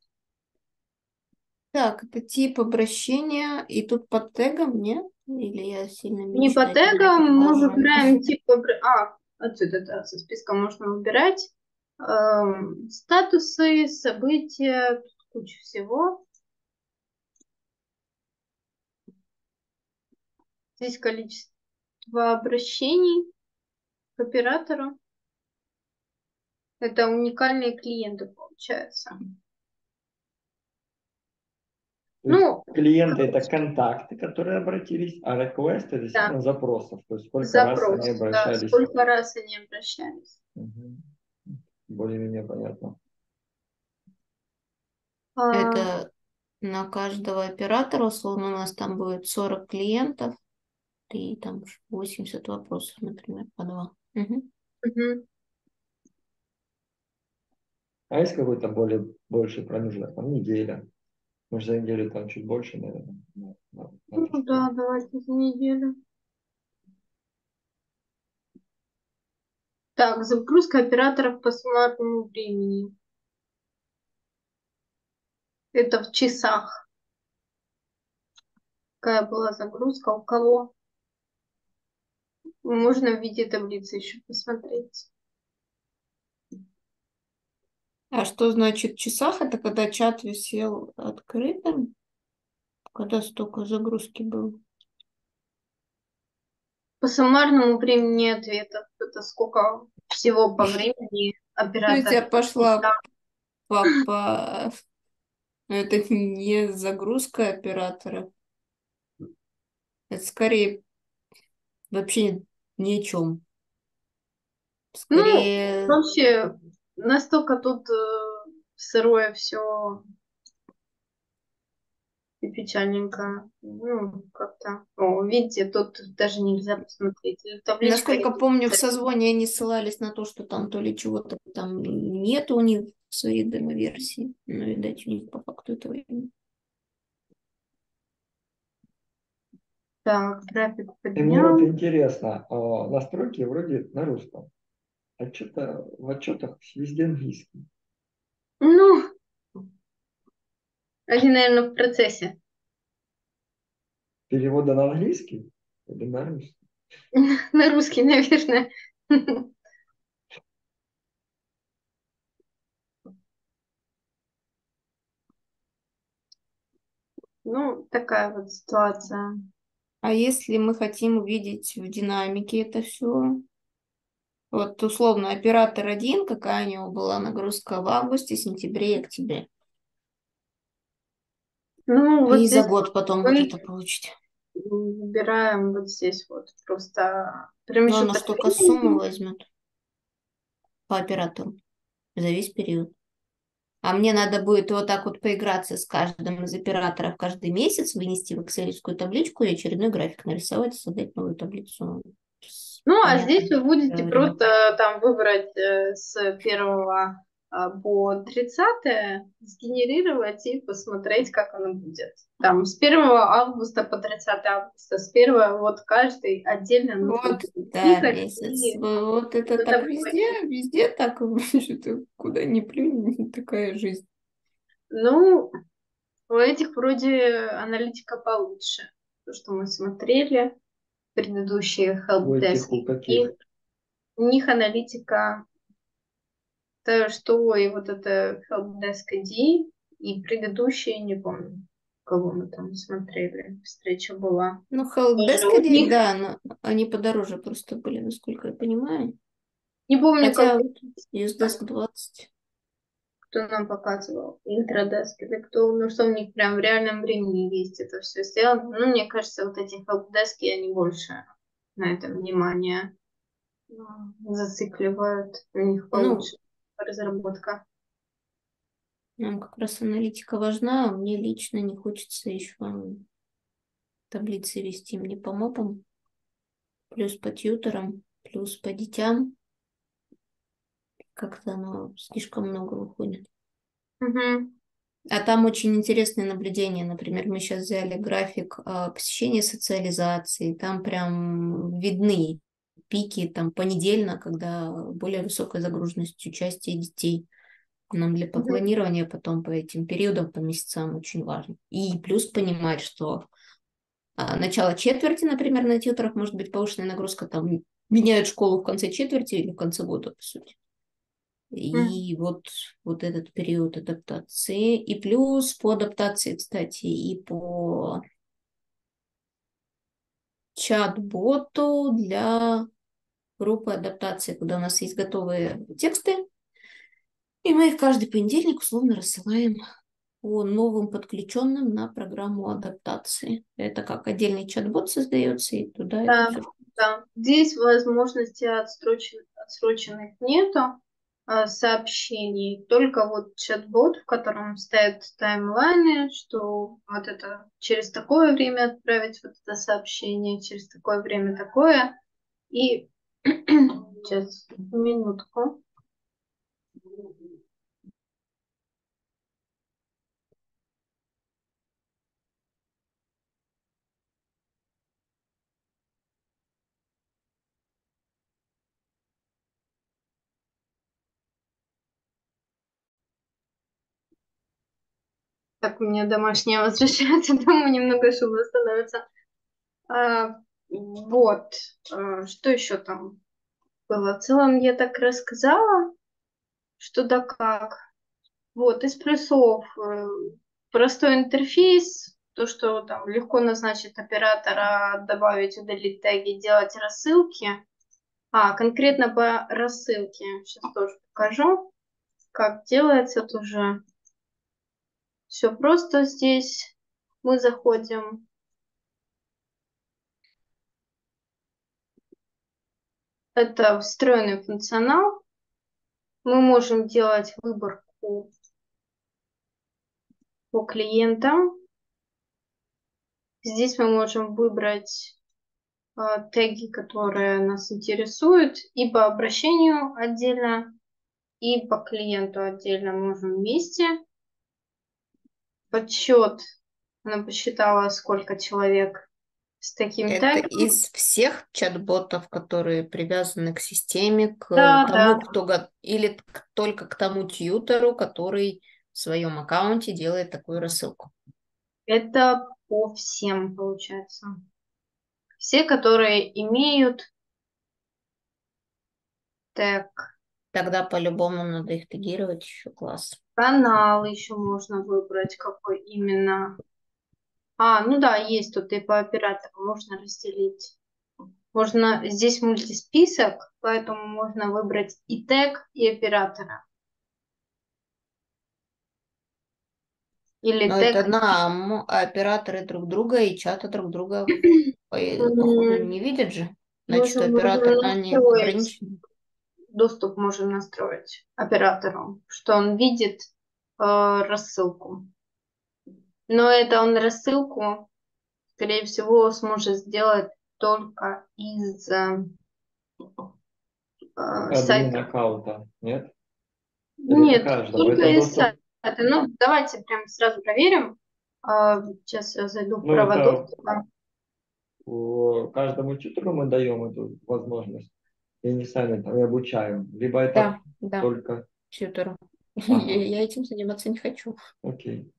Так, это тип обращения, и тут под тегом, нет? Или я сильно Не по мечтательно тегам мы подхожу? выбираем тип... обра- А, отсюда, да, со списка можно выбирать. Эм, статусы, события, тут куча всего. Здесь количество обращений к оператору. Это уникальные клиенты, получается. То есть Ну, клиенты это контакты, которые обратились, а request это да, действительно запросов. То есть сколько раз они запрос. Да, обращались. сколько раз они обращались. Мгм. Более-менее понятно. А, Это на каждого оператора, условно, у нас там будет сорок клиентов, и там восемьдесят вопросов, например, по два. Мгм. мгм. А есть какой-то более больший промежуток? Там неделя. Может, за неделю там чуть больше, наверное. на- на- на Ну тестирование. да, давайте за неделю. Так, загрузка операторов по суммарному времени. Это в часах. Какая была загрузка, у кого. Можно в виде таблицы еще посмотреть. А что значит в часах? Это когда чат висел открытым, когда столько загрузки было. По суммарному времени ответов. Это сколько всего по времени То есть я оператор. пошла по, по... ну, это не загрузка оператора. Это скорее вообще ни о чем. Ну, Скорее, вообще, настолько тут э, сырое все и печальненько. Ну, как-то. О, видите, тут даже нельзя посмотреть. Табличка насколько помню, в единственная. созвоне они ссылались на то, что там то ли чего-то там нет у них в своей демо-версии. Но, видать, у них по факту этого и нет. Так, график по И мне вот дням. интересно, а, настройки вроде на русском, а что-то в отчетах везде английский. Ну, они, наверное, в процессе. Перевода на английский или на русский? На русский, наверное. Ну, такая вот ситуация. А если мы хотим увидеть в динамике это все, вот условно оператор один, какая у него была нагрузка в августе, сентябре и октябре. Ну, вот И за здесь год потом вот мы это получить. выбираем вот здесь вот просто Но оно промежуток ж только сумму времени. возьмет по оператору за весь период. А мне надо будет вот так вот поиграться с каждым из операторов каждый месяц, вынести в excel табличку и очередной график нарисовать и создать новую таблицу с Ну, а здесь понятным вы будете временем. просто там выбрать э, с первого а, по тридцатое, сгенерировать и посмотреть, как оно будет. Там с первого августа по тридцатое августа, с первого вот каждый отдельно нужно Вот, будет да, кликать месяц. и Вот это что-то так будет. везде, везде так, что-то куда ни плюнь, такая жизнь. Ну, у этих вроде аналитика получше. То, что мы смотрели, предыдущие У этих у хелпдески. И каких? у них аналитика, то, что и вот это helpdesk ай ди, и предыдущие, не помню, кого мы там смотрели. Встреча была. Ну, Тоже helpdesk, у них, да, но они подороже просто были, насколько я понимаю. не помню, Хотя какой вот там, юздеск двадцать. кто нам показывал, интрадеск или кто, ну что у них прям в реальном времени есть это все сделано. Ну, мне кажется, вот эти helpdesk, они больше на это внимание м, зацикливают. У них Ну, получше разработка. нам как раз аналитика важна, а мне лично не хочется еще таблицы вести мне по мопам, плюс по тьюторам, плюс по детям. Как-то оно слишком много выходит. Мгм. А там очень интересные наблюдения. Например, мы сейчас взяли график а, посещения социализации. Там прям видны пики там понедельно, когда более высокая загруженность участия детей. Нам для Мгм. планирования потом по этим периодам, по месяцам очень важно. И плюс понимать, что а, начало четверти, например, на тьюторах может быть повышенная нагрузка, там меняют школу в конце четверти или в конце года, по сути. Мгм. И вот, вот этот период адаптации. И плюс по адаптации, кстати, и по чат-боту для группы адаптации, куда у нас есть готовые тексты, и мы их каждый понедельник условно рассылаем по новым подключенным на программу адаптации. Это как отдельный чат-бот создается, и туда это Да, все. да. Здесь возможности отсрочен- отсроченных нету а, сообщений, только вот чат-бот, в котором стоят таймлайны, что вот это через такое время отправить вот это сообщение, через такое время такое. И сейчас, минутку. Так, у меня домашняя возвращается, дома немного шума становится. А, вот, а, что еще там было? В целом я так рассказала, что да как. Вот, из плюсов э, простой интерфейс, то, что там легко назначить оператора, добавить, удалить теги, делать рассылки. А, конкретно по рассылке, сейчас тоже покажу, как делается тоже. Все просто здесь. Мы заходим. Это встроенный функционал. Мы можем делать выборку по клиентам. Здесь мы можем выбрать э, теги, которые нас интересуют, и по обращению отдельно, и по клиенту отдельно можем вместе. Подсчет, она посчитала, сколько человек с таким Это тегом. из всех чат-ботов, которые привязаны к системе, к Да, да, тому, кто го- или к- только к тому тьютору, который в своем аккаунте делает такую рассылку. это по всем получается. Все, которые имеют тег. Тогда по-любому надо их тегировать еще класс. Канал еще можно выбрать, какой именно. А, ну да, есть тут и по оператору можно разделить. Можно, здесь мультисписок, поэтому можно выбрать и тег, и оператора. Или Но это тег. нам, а операторы друг друга и чата друг друга, по- походу, м, не видят же. Значит, Можем, оператор, можем они настроить, ограничены. доступ можем настроить оператору, что он видит э, рассылку. Но это он рассылку, скорее всего, сможет сделать только из э, э, Админ сайта. аккаунта, нет? Или это Нет, каждому? только Это из сайта. доступ, Ну, давайте прям сразу проверим. А, сейчас я зайду в ну права это доступа. у- каждому тьютору мы даем эту возможность, и не сами там и обучаем. Либо это Да, да, только... тьютору. Ага, Я я этим заниматься не хочу. окей.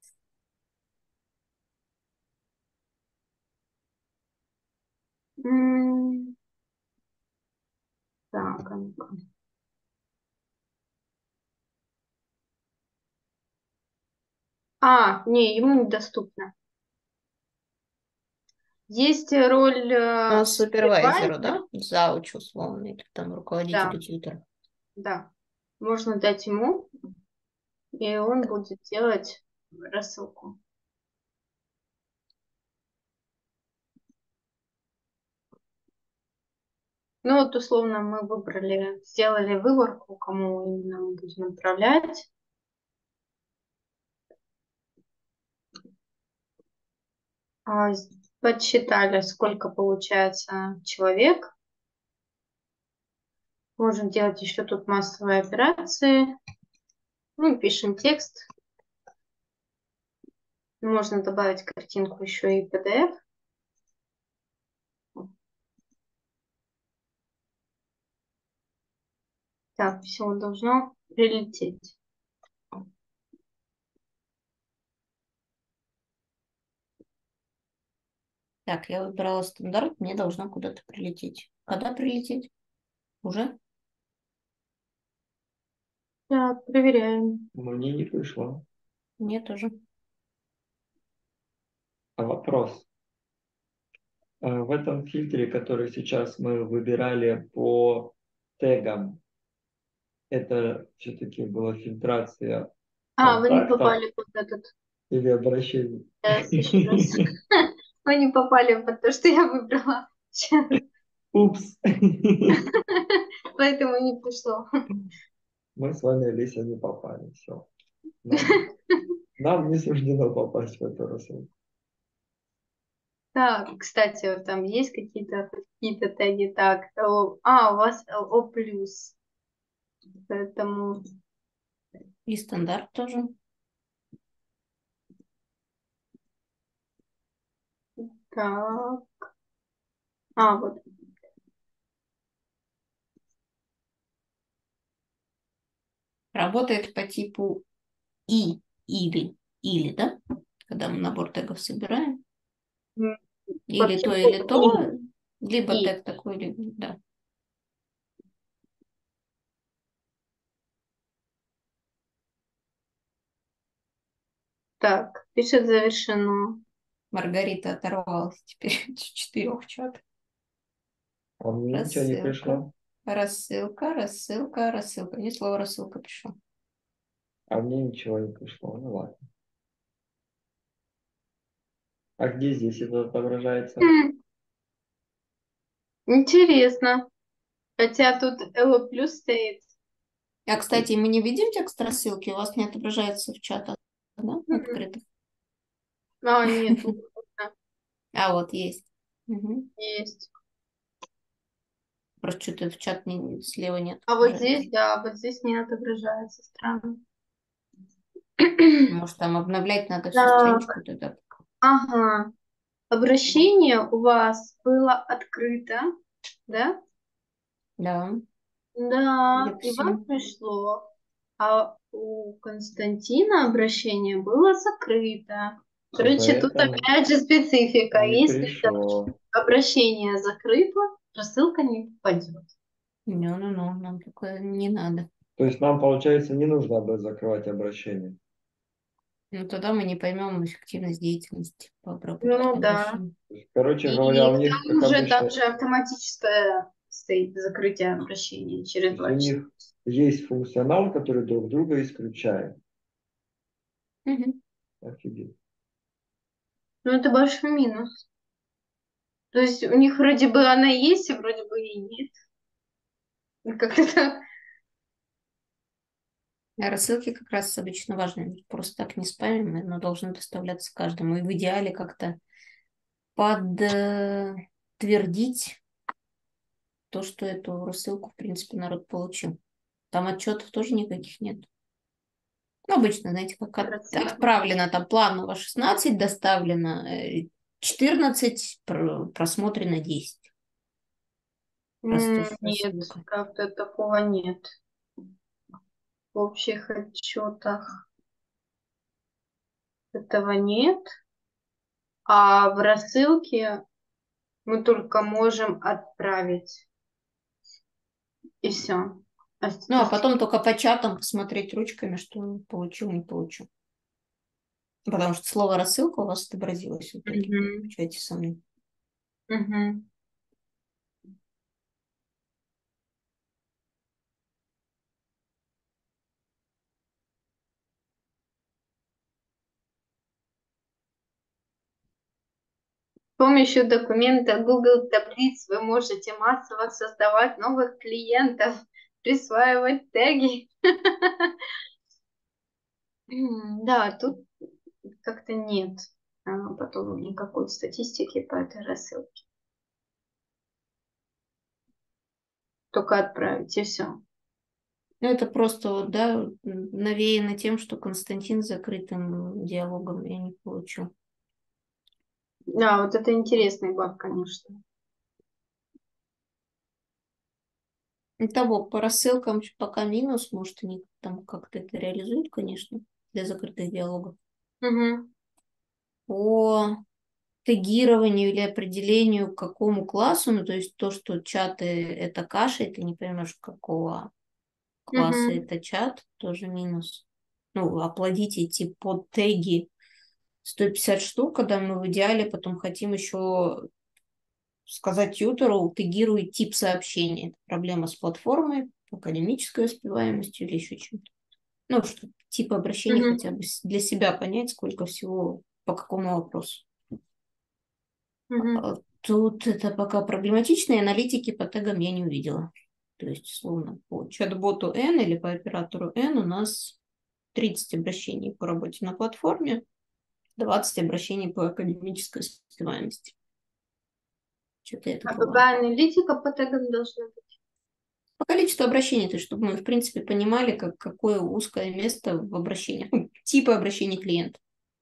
М, Так, а ну-ка. А, не, ему недоступно. Есть роль А э, супервайзеру, супервайзера. да? Заучу, условно, или там Да, руководителю тьютера. да. Можно дать ему, и он будет делать рассылку. Ну вот условно мы выбрали, сделали выборку, кому именно мы будем отправлять. А, с- Подсчитали, сколько получается человек. Можем делать еще тут массовые операции. Ну, пишем текст. Можно добавить картинку еще и пи ди эф. Так, все должно прилететь. Так, я выбрала стандарт, мне должна куда-то прилететь. Когда прилететь? Уже? Так, проверяем. Мне не пришло. Мне тоже. А вопрос. А в этом фильтре, который сейчас мы выбирали по тегам, это все-таки была фильтрация А, вы не контактов попали под этот. или обращений? Сейчас, еще раз. Вы не попали под то, что я выбрала. Сейчас. Упс. Поэтому не пришло. Мы с вами, Лися, не попали. Все. Нам, нам не суждено попасть в эту рассылку. Так, кстати, вот там есть какие-то какие-то теги. Так, L- а, у вас эл о плюс. Поэтому И стандарт тоже. так. А, вот. Работает по типу и, или, или, да? Когда мы набор тегов собираем. М, Или то, почему или то. Либо и? тег такой, либо, да. Так, пишет завершено. Маргарита оторвалась теперь от четырех чатов. А мне ничего не Рассылка, пришло. рассылка, рассылка, рассылка. Мне слово рассылка пришло. А мне ничего не пришло. Ну ладно. А где здесь это отображается? М, интересно. Хотя тут эл о плюс стоит. А, кстати, мы не видим текст рассылки, у вас не отображается в чатах, да, М, открытых? А, нет, тут А, вот есть. Мгм. есть. Просто что-то в чат не, слева не А вот здесь, отображается. да, вот здесь не отображается. Странно. Может, там обновлять надо всю страничку Так, тогда. ага. Обращение у вас было открыто, да? Да, судя Да, по и вам всему. пришло. А у Константина обращение было закрыто. И Короче, тут поэтому опять же специфика. не Если пришло. обращение закрыто, рассылка не попадет. Не-ну-ну, нам такое не надо. То есть нам, получается, не нужно бы закрывать обращение. Ну, тогда мы не поймем эффективность деятельности по обработке Ну да. обращений. То есть, короче говоря, И у к них, как тому же там обычно, же автоматическое стоит закрытие обращения то через есть у два часа. них есть функционал, который друг друга исключает. Мгм. Офигеть. Ну это большой минус. То есть у них вроде бы она есть, и вроде бы и нет. Ну, как-то так. А рассылки как раз обычно важны. Просто так не спамим, но должны доставляться каждому. И в идеале как-то подтвердить то, что эту рассылку, в принципе, народ получил. Там отчетов тоже никаких нет. Ну, обычно, знаете, как от- Рассылка. отправлено там планово шестнадцать, доставлено э, четырнадцать, про- просмотрено десять. Раз М, тоже Нет, рассылка. как-то такого нет. В общих отчетах этого нет. А в рассылке мы только можем отправить. И все. Ну, а потом только по чатам посмотреть ручками, что получил, не получил. Потому что слово рассылка у вас отобразилось в итоге в чате со мной. С помощью документа Google таблиц вы можете массово создавать новых клиентов, присваивать теги. М, Да, тут как-то нет а, потом никакой статистики по этой рассылке. Только отправить и все. Ну, это просто, вот, да, навеяно тем, что Константин с закрытым диалогом я не получу. Да, вот это интересный баг, конечно. Итого, по рассылкам пока минус, может, они там как-то это реализуют, конечно, для закрытых диалогов. Угу. По тегированию или определению к какому классу, ну, то есть то, что чаты это каша, и ты не поймешь, какого класса Угу. это чат, тоже минус. Ну, оплодить эти под теги сто пятьдесят штук, когда мы в идеале потом хотим еще сказать тьютору, тегируй тип сообщения. Это проблема с платформой, академической успеваемостью или еще чем-то. Ну, чтобы тип обращений хотя Угу. бы для себя понять, сколько всего, по какому вопросу. Угу. А тут это пока проблематично, и аналитики по тегам я не увидела. То есть, условно, по чат-боту N или по оператору N у нас тридцать обращений по работе на платформе, двадцать обращений по академической успеваемости. Что-то я А такого. какая аналитика по тегам должна быть? По количеству обращений, то есть, чтобы мы, в принципе, понимали, как, какое узкое место в обращениях, ну, типы обращений клиента.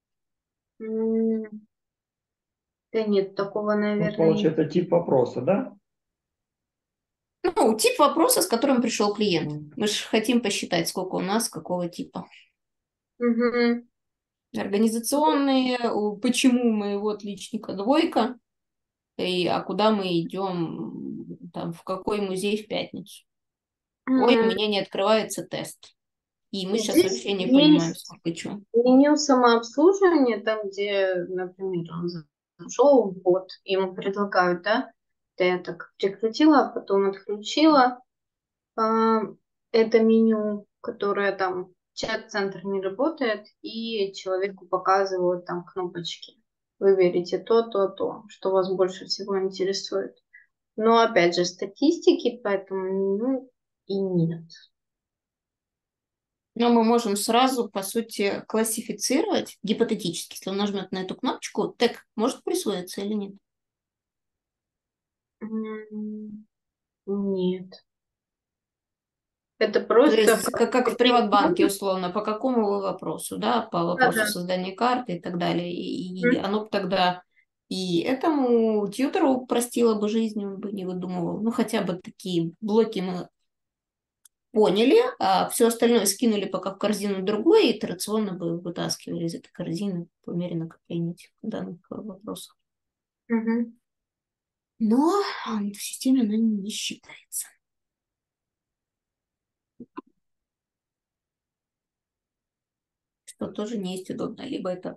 М, Да нет, такого, Вот наверное, и получается тип вопроса, да? Ну, тип вопроса, с которым пришел клиент. Мы же хотим посчитать, сколько у нас, какого типа. Мгм. Организационные, у- почему у моего отличника двойка, и, а куда мы идем, там, в какой музей в пятницу. Ой, у М, меня не открывается тест. И мы сейчас Здесь вообще не понимаем, есть сколько чего. меню самообслуживания, там, где, например, он зашел в бот, ему предлагают, да, да, я так прикрутила, а потом отключила а, это меню, которое там чат-центр не работает, и человеку показывают там кнопочки. Выберите то, то, то, что вас больше всего интересует. Но опять же, статистики по этому меню и нет. Но мы можем сразу, по сути, классифицировать гипотетически, если он нажмет на эту кнопочку, тег может присвоиться или нет. М, Нет. Это То просто есть, как как, как в какие Приватбанке, кнопки. условно, по какому вы вопросу, да, по Да, вопросу да. создания карты и так далее. И, и М, оно б тогда и этому тьютору простило бы жизнь, он бы не выдумывал. Ну, хотя бы такие блоки мы поняли, а все остальное скинули пока в корзину другой, и итерационно бы вытаскивали из этой корзины по мере накопления этих данных вопросов. мгм. Но в системе она не считается. Что тоже не есть удобно. Либо это...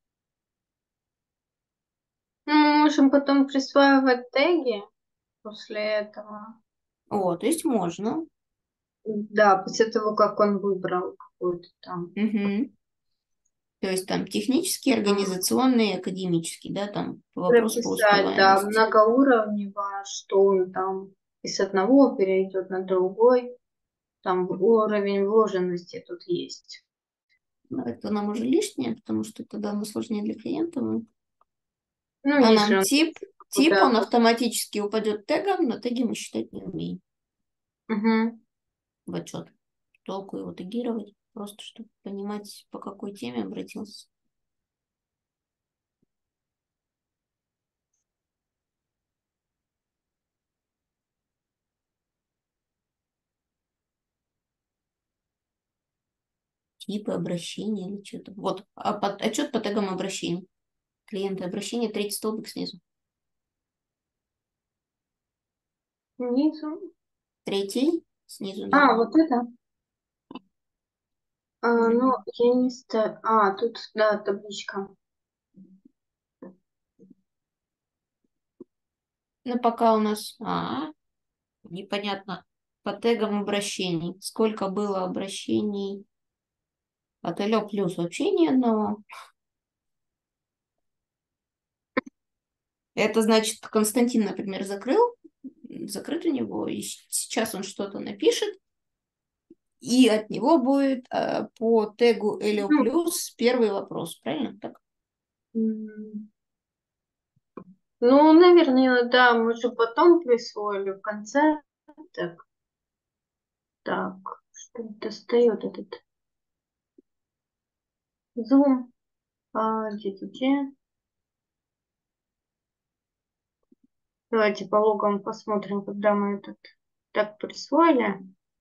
Ну, мы можем потом присваивать теги после этого. О, то есть можно. Да, после того, как он выбрал какую-то там. Мгм. То есть там технический, М, организационный, академический, да, там вопрос по Прописать, да, успеваемости. многоуровнево, что он там из одного перейдет на другой. Там уровень вложенности тут есть. Но это нам уже лишнее, потому что тогда мы сложнее для клиента. мы- Ну, А если нам он тип, тип, куда. он автоматически упадет тегом, но теги мы считать не умеем Угу. в отчет. Толку его тегировать, просто чтобы понимать, по какой теме обратился. Типы обращения или что-то. Вот, а под- отчет по тегам обращений. Клиенты обращения, третий столбик снизу. Внизу. Третий снизу, да. А, вот это. А, ну, Мгм. я не ставлю. А, тут, да, табличка. Ну, пока у нас а, непонятно по тегам обращений. Сколько было обращений от Алло плюс вообще ни одного. Это значит, Константин, например, закрыл, закрыт у него, и сейчас он что-то напишет, и от него будет э, по тегу Элио Ну, плюс первый вопрос, правильно? Так? м, ну, наверное, да, мы же потом присвоили в конце. Так, так. достает этот Zoom. А, где-где? Давайте по логам посмотрим, когда мы этот так присвоили.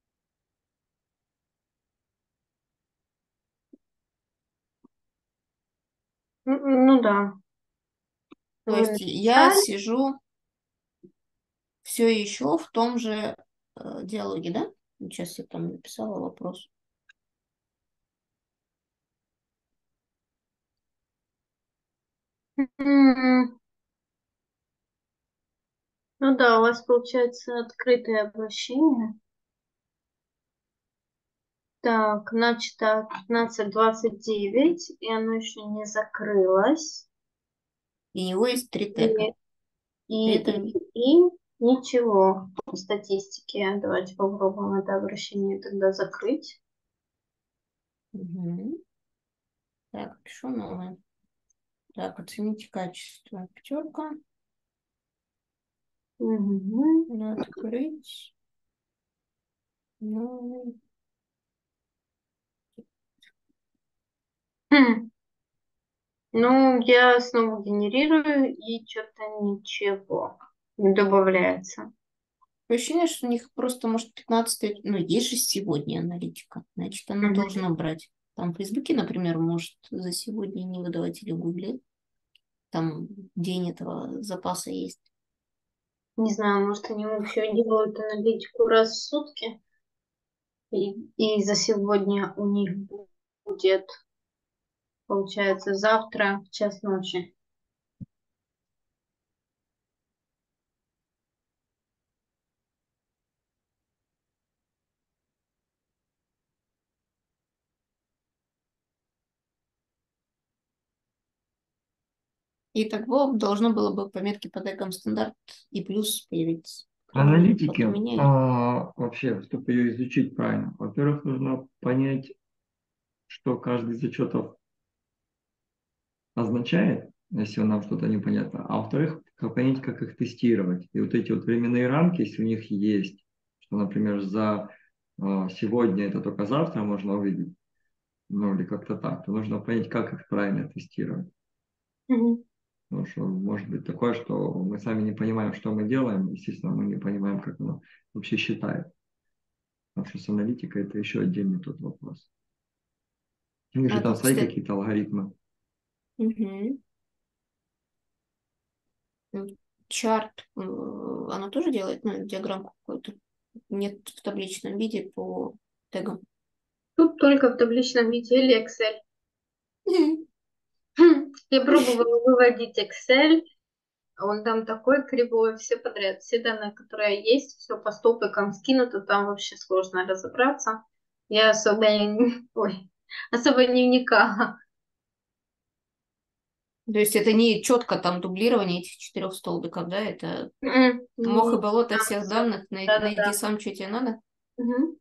Ну, ну да. То Вы есть я написали. сижу все еще в том же э, диалоге, да? Сейчас я там написала вопрос. М, Ну да, у вас получается открытое обращение. Так, начато пятнадцать двадцать девять, и оно еще не закрылось. И у него есть три И, тега. При и, этом и, и ничего в статистике. Давайте попробуем это обращение тогда закрыть. Мгм. Так, пишу новое. Так, оцените качество. Пятерка. Мгм. Открыть. Новый. Хм. Ну, я снова генерирую, и что-то ничего не добавляется. Ощущение, что у них просто, может, пятнадцать, ну, есть же сегодня аналитика, значит, она Мгм. должна брать. Там в Фейсбуке, например, может за сегодня не выдавать или в Гугле. Там день этого запаса есть. Не знаю, может, они вообще делают аналитику раз в сутки, и, и за сегодня у них будет, получается, завтра в час ночи. И тогда должно было бы по метке по тегам стандарт и плюс появиться. По крайней мере, вот у Аналитики, меня есть. а, вообще, чтобы ее изучить правильно, во-первых, нужно понять, что каждый из зачетов означает, если нам что-то непонятно, а во-вторых, как понять, как их тестировать. И вот эти вот временные рамки, если у них есть, что, например, за а, сегодня это только завтра можно увидеть, ну или как-то так, то нужно понять, как их правильно тестировать. Мгм. Потому что может быть такое, что мы сами не понимаем, что мы делаем, естественно, мы не понимаем, как оно вообще считает. Потому что с аналитикой это еще отдельный тот вопрос. У них же А там тут, свои кстати, какие-то алгоритмы. мгм. Чарт, э, она тоже делает, ну, диаграммку какую-то. Нет в табличном виде по тегам. Тут только в табличном виде или Excel. Я пробовала выводить Excel, а он там такой кривой, все подряд, все данные, которые есть, все по столбикам скинуто, там вообще сложно разобраться. Я особо не, ой, особо не вникала. То есть это не четко там дублирование этих четырех столбиков, да? Это М, мох и Не, болото там всех все. данных. Най- Найди Да-да-да. сам, что тебе надо. Мгм.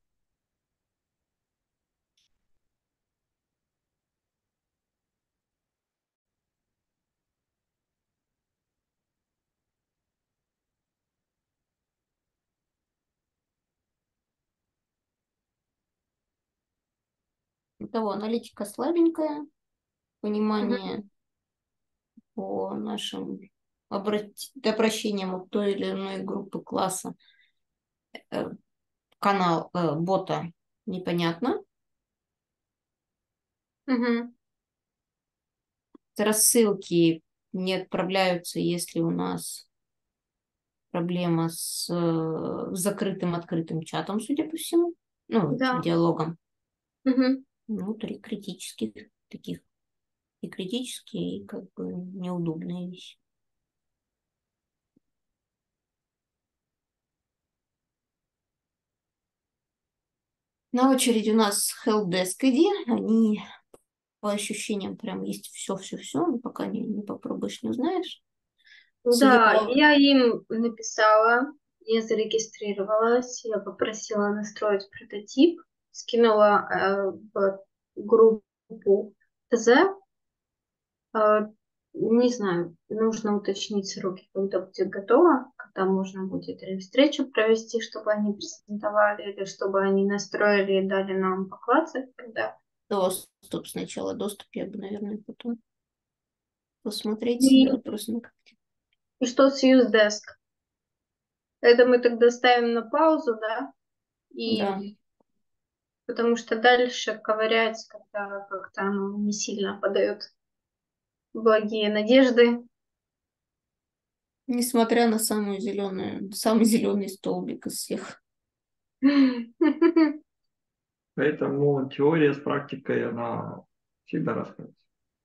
Того аналитика слабенькая. Мгм. Понимание по нашим обрат- обращениям от той или иной группы класса э, канал э, бота непонятно. Мгм. Рассылки не отправляются, если у нас проблема с э, закрытым открытым чатом, судя по всему. Ну, этим Да. диалогом. Мгм. Ну, три критических таких. И критические, и как бы неудобные вещи. На очереди у нас Helpdesk I D. Они по ощущениям прям есть все-все-все, но пока не, не попробуешь, не узнаешь. Судя Да, по... я им написала, я зарегистрировалась, я попросила настроить прототип, скинула э, в группу ТЗ. Э, Не знаю, нужно уточнить сроки, когда будет готово, когда можно будет или встречу провести, чтобы они презентовали, или чтобы они настроили и дали нам поклацать, когда. Доступ сначала, доступ я бы, наверное, потом посмотреть И, себя просто. и что с Usedesk? Это мы тогда ставим на паузу, да? Да. И потому что дальше ковырять, когда как-то оно не сильно подает благие надежды. Несмотря на самую зеленую, самый зеленый столбик из всех. Поэтому теория с практикой, она всегда расходится.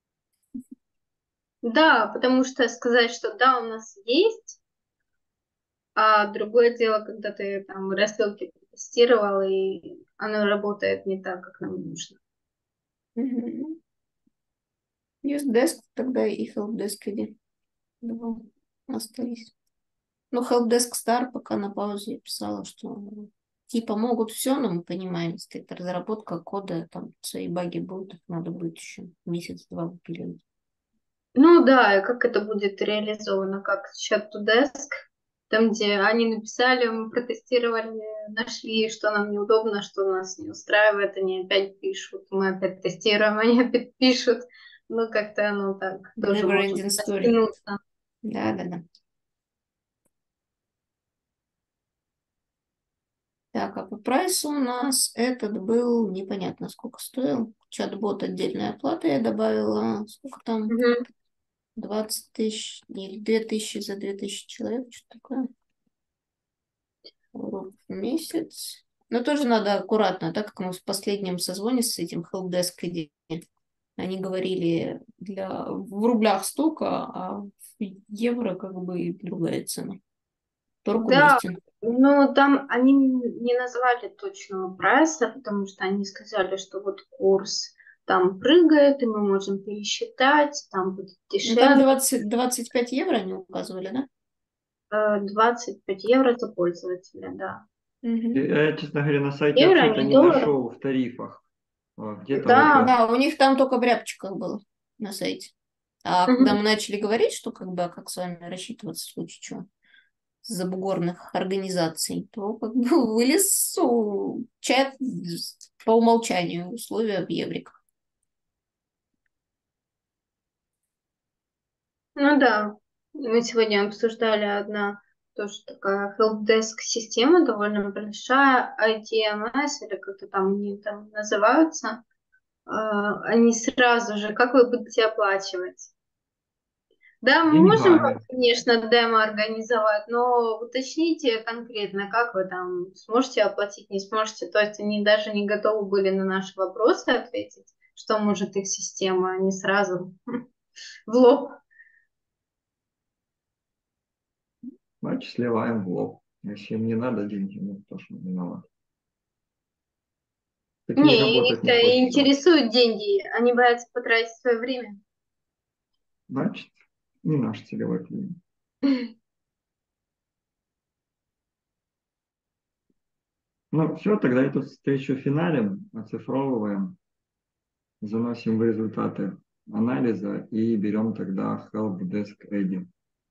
Да, потому что сказать, что да, у нас есть, а другое дело, когда ты там рассылки тестировал, и оно работает не так, как нам нужно. Мгм. Usedesk тогда и Helpdesk иди. Два остались. Ну, Helpdesk Star пока на паузе я писала, что типа могут все, но мы понимаем, если это разработка кода, там свои баги будут, их надо будет еще месяц-два выпиливать. Ну да, и как это будет реализовано, как Chat2Desk, там, где они написали, мы протестировали, нашли, что нам неудобно, что нас не устраивает, они опять пишут, мы опять тестируем, они опять пишут. Ну, как-то оно так тоже Never может ending story. растянуться. Да, да, да. Так, а по прайсу у нас этот был непонятно сколько стоил. Чат-бот отдельная оплата я добавила. Сколько там? Мгм. двадцать тысяч или две тысячи за две тысячи человек, что такое? Урок в месяц. Но тоже надо аккуратно, так как мы в последнем созвоне с этим Helpdesk иди, они говорили для, в рублях столько, а в евро как бы другая цена. Торг Да, уместен. но там они не назвали точного прайса, потому что они сказали, что вот курс там прыгает, и мы можем пересчитать, там будет Ну, там дешевле. двадцать двадцать пять евро они указывали, да? Э, двадцать пять евро за пользователя, да. И Мгм. Я, честно говоря, на сайте Евро, Ацета не не долларов. нашел в тарифах. А, Где-то Да. вот Да, у них там только в рябчиках было на сайте. А когда Мгм. мы начали говорить, что как бы, а как с вами рассчитываться в случае чего, с забугорных организаций, то как бы вылез у- чат по умолчанию условия в евриках. Ну да, мы сегодня обсуждали одна тоже такая helpdesk система, довольно большая, ай ти эм эс, или как-то там они там называются. А, они сразу же, как вы будете оплачивать? Да, мы можем, деньгами. конечно, демо организовать, но уточните конкретно, как вы там сможете оплатить, не сможете. То есть они даже не готовы были на наши вопросы ответить, что может их система, они сразу в лоб. Значит, сливаем в лоб. Если им не надо деньги, ну, то что виноват. Такие Не, работать их-то не хочется. интересуют деньги, они боятся потратить свое время. Значит, не наш целевой клиент. Ну, все, тогда эту встречу финалем, оцифровываем, заносим в результаты анализа и берем тогда Helpdesk Ready.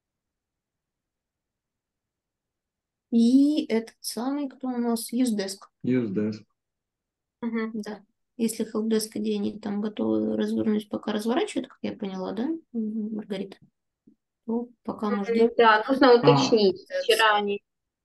И этот самый, кто у нас, Usedesk. Usedesk. Мгм. Да. Если Helpdesk, где они там готовы развернуть, пока разворачивают, как я поняла, да, М, Маргарита? То пока мы ждем. Да, нужно А, уточнить. Вчера они,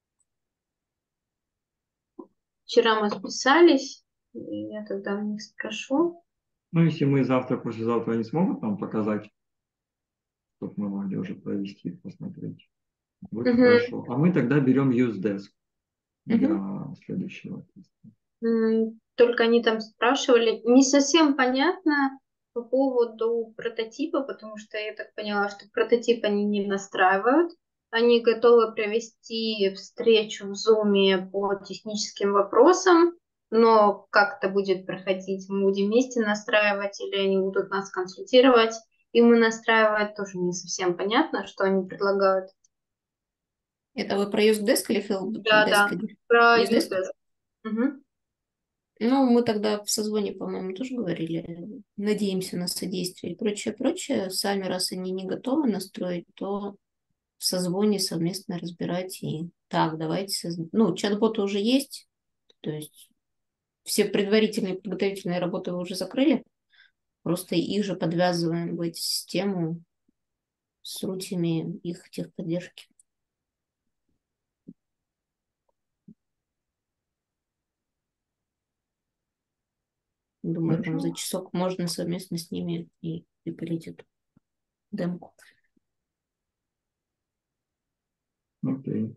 вчера мы списались, и я тогда у них спрошу. ну, если мы завтра, послезавтра не смогут нам показать, чтобы мы могли уже провести, посмотреть, будет Мгм. хорошо. А мы тогда берем Usedesk Мгм. для следующего теста. М, Только они там спрашивали, не совсем понятно по поводу прототипа, потому что я так поняла, что прототип они не настраивают. Они готовы провести встречу в Zoom по техническим вопросам, но как это будет проходить, мы будем вместе настраивать или они будут нас консультировать, и мы настраивать тоже не совсем понятно, что они предлагают. Это вы про Usedesk или Да, да, Helpdesk? про Usedesk? Usedesk. Мгм. Ну, мы тогда в созвоне, по-моему, тоже говорили, надеемся на содействие и прочее, прочее. Сами, раз они не готовы настроить, то в созвоне совместно разбирать и так, давайте, созд- ну, чат-боты уже есть, то есть все предварительные подготовительные работы вы уже закрыли, просто их же подвязываем в эти систему с рутями их техподдержки. Думаю, там за Хорошо. часок можно совместно с ними и припилить эту демку. Окей.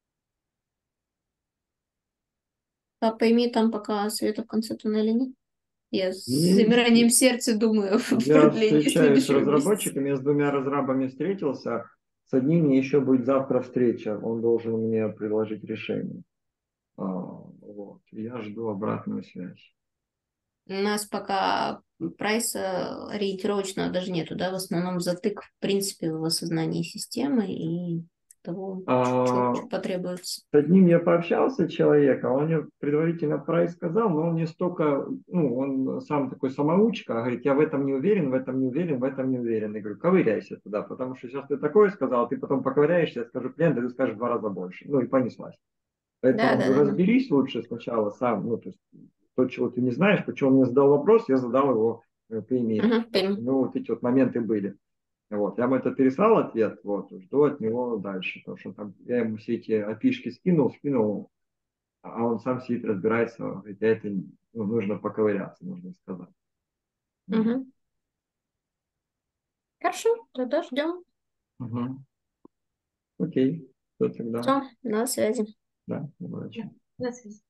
А пойми, там пока света в конце туннеля нет. Я с Есть. замиранием сердца думаю о Я продлении встречаюсь с следующего месяца. разработчиками, я с двумя разрабами встретился. С одним еще будет завтра встреча. Он должен мне предложить решение. А, вот. Я жду обратную связь. У нас пока прайса ориентировочного даже нету, да, в основном затык, в принципе, в осознании системы и того, что А, потребуется. с одним я пообщался человека, он мне предварительно прайс сказал, но он не столько, ну, он сам такой самоучка, говорит, я в этом не уверен, в этом не уверен, в этом не уверен. Я говорю, ковыряйся туда, потому что сейчас ты такое сказал, ты потом поковыряешься, я скажу клиенту, ты скажешь в два раза больше. Ну и понеслась. Да, Поэтому да, говорю, да, да. разберись лучше сначала сам, ну, то есть то, чего ты не знаешь, почему он мне задал вопрос, я задал его э, по имени. Угу, пойму. Ну, вот эти вот моменты были. Вот, я ему это переслал ответ, вот, жду от него дальше, потому что там я ему все эти опишки скинул, скинул, а он сам сидит, разбирается, говорит, я это, ну, нужно поковыряться, нужно сказать. Вот. Угу. Хорошо, тогда ждем. Мгм. Окей, что тогда? Все, на связи. Да, удачи. На связи.